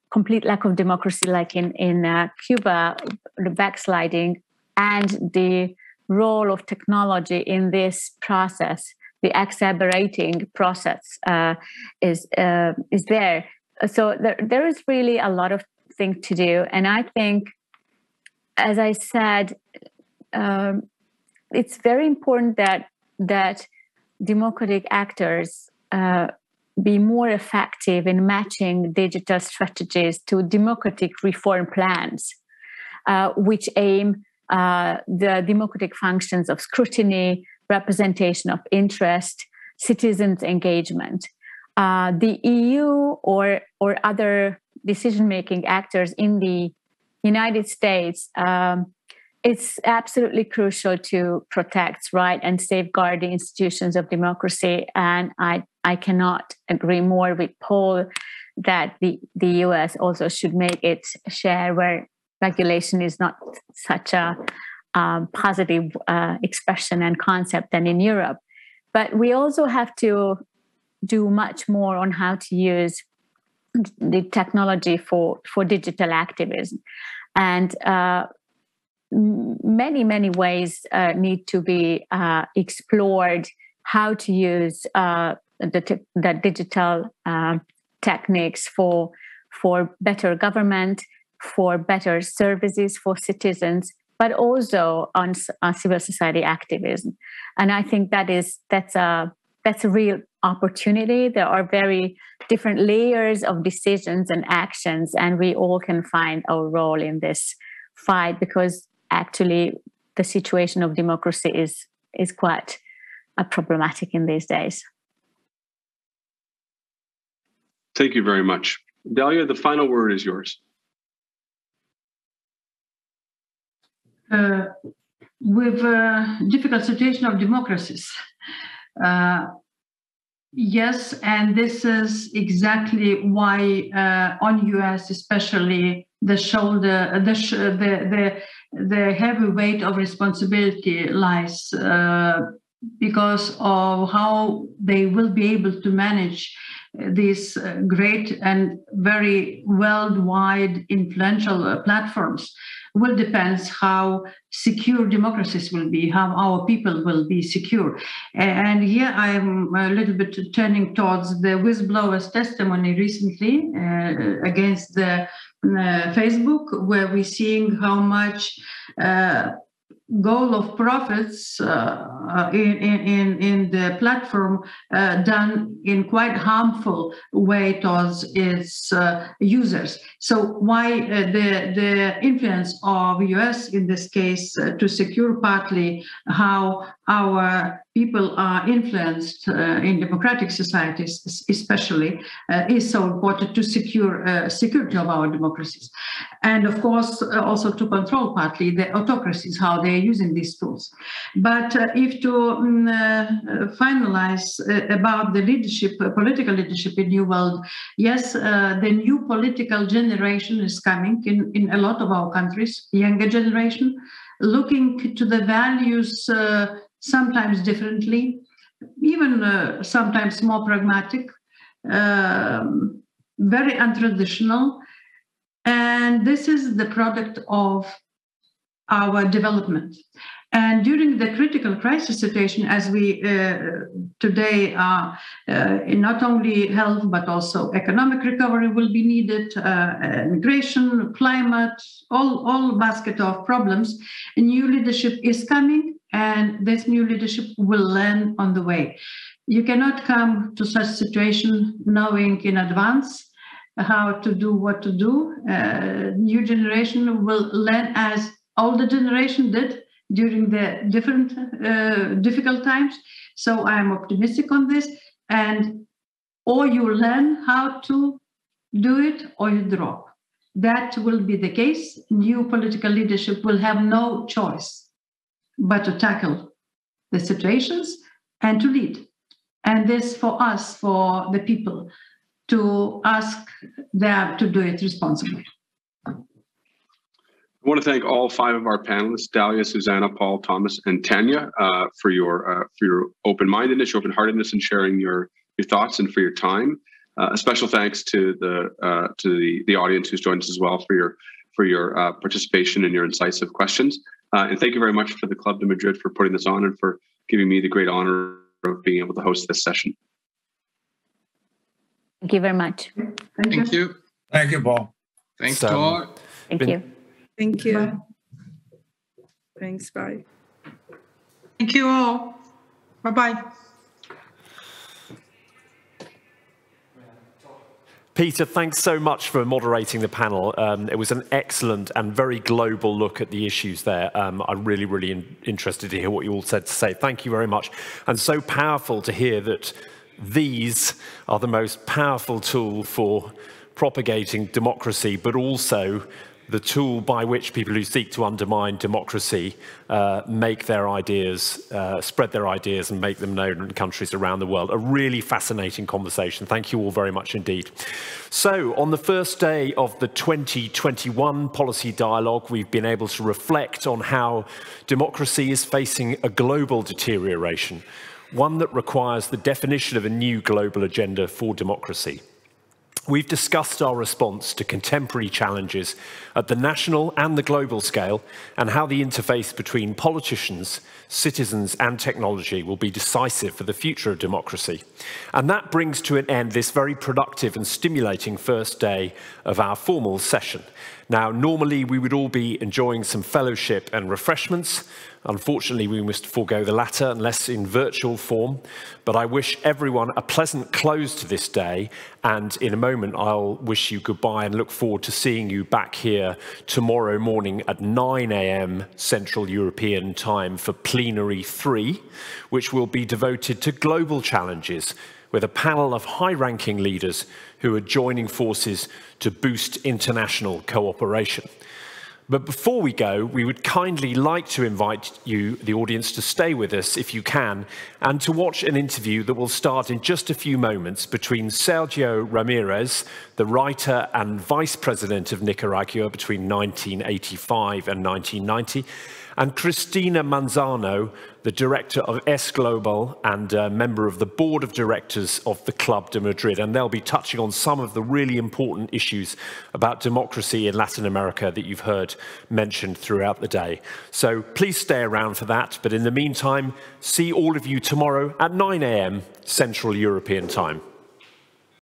S4: complete lack of democracy, like in, in uh, Cuba, the backsliding, and the role of technology in this process, the exacerbating process uh, is uh, is there. So there, there is really a lot of things to do. And I think, as I said, um, it's very important that that democratic actors uh, be more effective in matching digital strategies to democratic reform plans, uh, which aim uh, the democratic functions of scrutiny, representation of interest, citizens' engagement. Uh, the E U or or other decision-making actors in the United States, um, it's absolutely crucial to protect, right, and safeguard the institutions of democracy. And I, I cannot agree more with Paul that the, the U S also should make its share where regulation is not such a um, positive uh, expression and concept than in Europe. But we also have to do much more on how to use the technology for, for digital activism. And uh, many, many ways uh, need to be uh, explored, how to use uh, the, t- the digital uh, techniques for, for better government, for better services for citizens, but also on, on civil society activism. And I think that is that's a that's a real opportunity. There are very different layers of decisions and actions, and we all can find our role in this fight, because actually the situation of democracy is is quite uh, problematic in these days.
S2: Thank you very much. Dalia, the final word is yours.
S3: Uh, with a difficult situation of democracies, uh, yes, and this is exactly why uh, on U S especially the shoulder, the sh- the, the the heavy weight of responsibility lies uh, because of how they will be able to manage these uh, great and very worldwide influential uh, platforms. Will depends how secure democracies will be, how our people will be secure. And here I'm a little bit turning towards the whistleblower's testimony recently uh, against the uh, Facebook, where we're seeing how much uh, goal of profits uh, in, in, in the platform uh, done in quite harmful way towards its uh, users. So why uh, the, the influence of U S in this case uh, to secure partly how our people are influenced uh, in democratic societies especially uh, is so important to secure uh, security of our democracies. And of course uh, also to control partly the autocracies, how they using these tools. But uh, if to um, uh, finalize uh, about the leadership, uh, political leadership in New World, yes, uh, the new political generation is coming in, in a lot of our countries, younger generation, looking to the values uh, sometimes differently, even uh, sometimes more pragmatic, um, very untraditional. And this is the product of our development. And during the critical crisis situation, as we uh, today are uh, in not only health, but also economic recovery will be needed, uh, migration, climate, all, all basket of problems, new leadership is coming, and this new leadership will learn on the way. You cannot come to such situation knowing in advance how to do what to do. Uh, new generation will learn as older generation did during the different uh, difficult times. So I'm optimistic on this. And or you learn how to do it or you drop. That will be the case. New political leadership will have no choice but to tackle the situations and to lead. And this for us, for the people, to ask them to do it responsibly.
S2: I want to thank all five of our panelists, Dalia, Susanna, Paul, Thomas, and Tanya, uh, for your uh, for your open-mindedness, your open-heartedness in sharing your, your thoughts and for your time. Uh, a special thanks to the uh, to the, the audience who's joined us as well for your for your uh, participation and your incisive questions. Uh, and thank you very much for the Club de Madrid for putting this on and for giving me the great honor of being able to host this session.
S4: Thank you very much.
S3: Thank,
S5: Thank
S3: you.
S5: you.
S6: Thank you, Paul.
S5: Thanks
S1: So,
S5: to all.
S4: Thank
S1: been,
S4: you.
S7: Thank you.
S3: Bye.
S7: Thanks. Bye.
S8: Thank you all. Bye-bye.
S1: Peter, thanks so much for moderating the panel. Um, it was an excellent and very global look at the issues there. Um, I'm really, really in, interested to hear what you all said to say. Thank you very much. And so powerful to hear that these are the most powerful tool for propagating democracy, but also the tool by which people who seek to undermine democracy uh, make their ideas, uh, spread their ideas and make them known in countries around the world. A really fascinating conversation. Thank you all very much indeed. So on the first day of the twenty twenty-one policy dialogue, we've been able to reflect on how democracy is facing a global deterioration, one that requires the definition of a new global agenda for democracy. We've discussed our response to contemporary challenges at the national and the global scale and how the interface between politicians, citizens and technology will be decisive for the future of democracy. And that brings to an end this very productive and stimulating first day of our formal session. Now, normally we would all be enjoying some fellowship and refreshments. Unfortunately, we must forego the latter unless in virtual form. But I wish everyone a pleasant close to this day. And in a moment, I'll wish you goodbye and look forward to seeing you back here tomorrow morning at nine A M Central European Time for Plenary three, which will be devoted to global challenges with a panel of high-ranking leaders who are joining forces to boost international cooperation. But before we go, we would kindly like to invite you, the audience, to stay with us if you can, and to watch an interview that will start in just a few moments between Sergio Ramirez, the writer and vice president of Nicaragua between nineteen eighty-five and nineteen ninety, and Cristina Manzano, the director of S Global and a member of the board of directors of the Club de Madrid. And they'll be touching on some of the really important issues about democracy in Latin America that you've heard mentioned throughout the day. So please stay around for that. But in the meantime, see all of you tomorrow at nine A M Central European Time.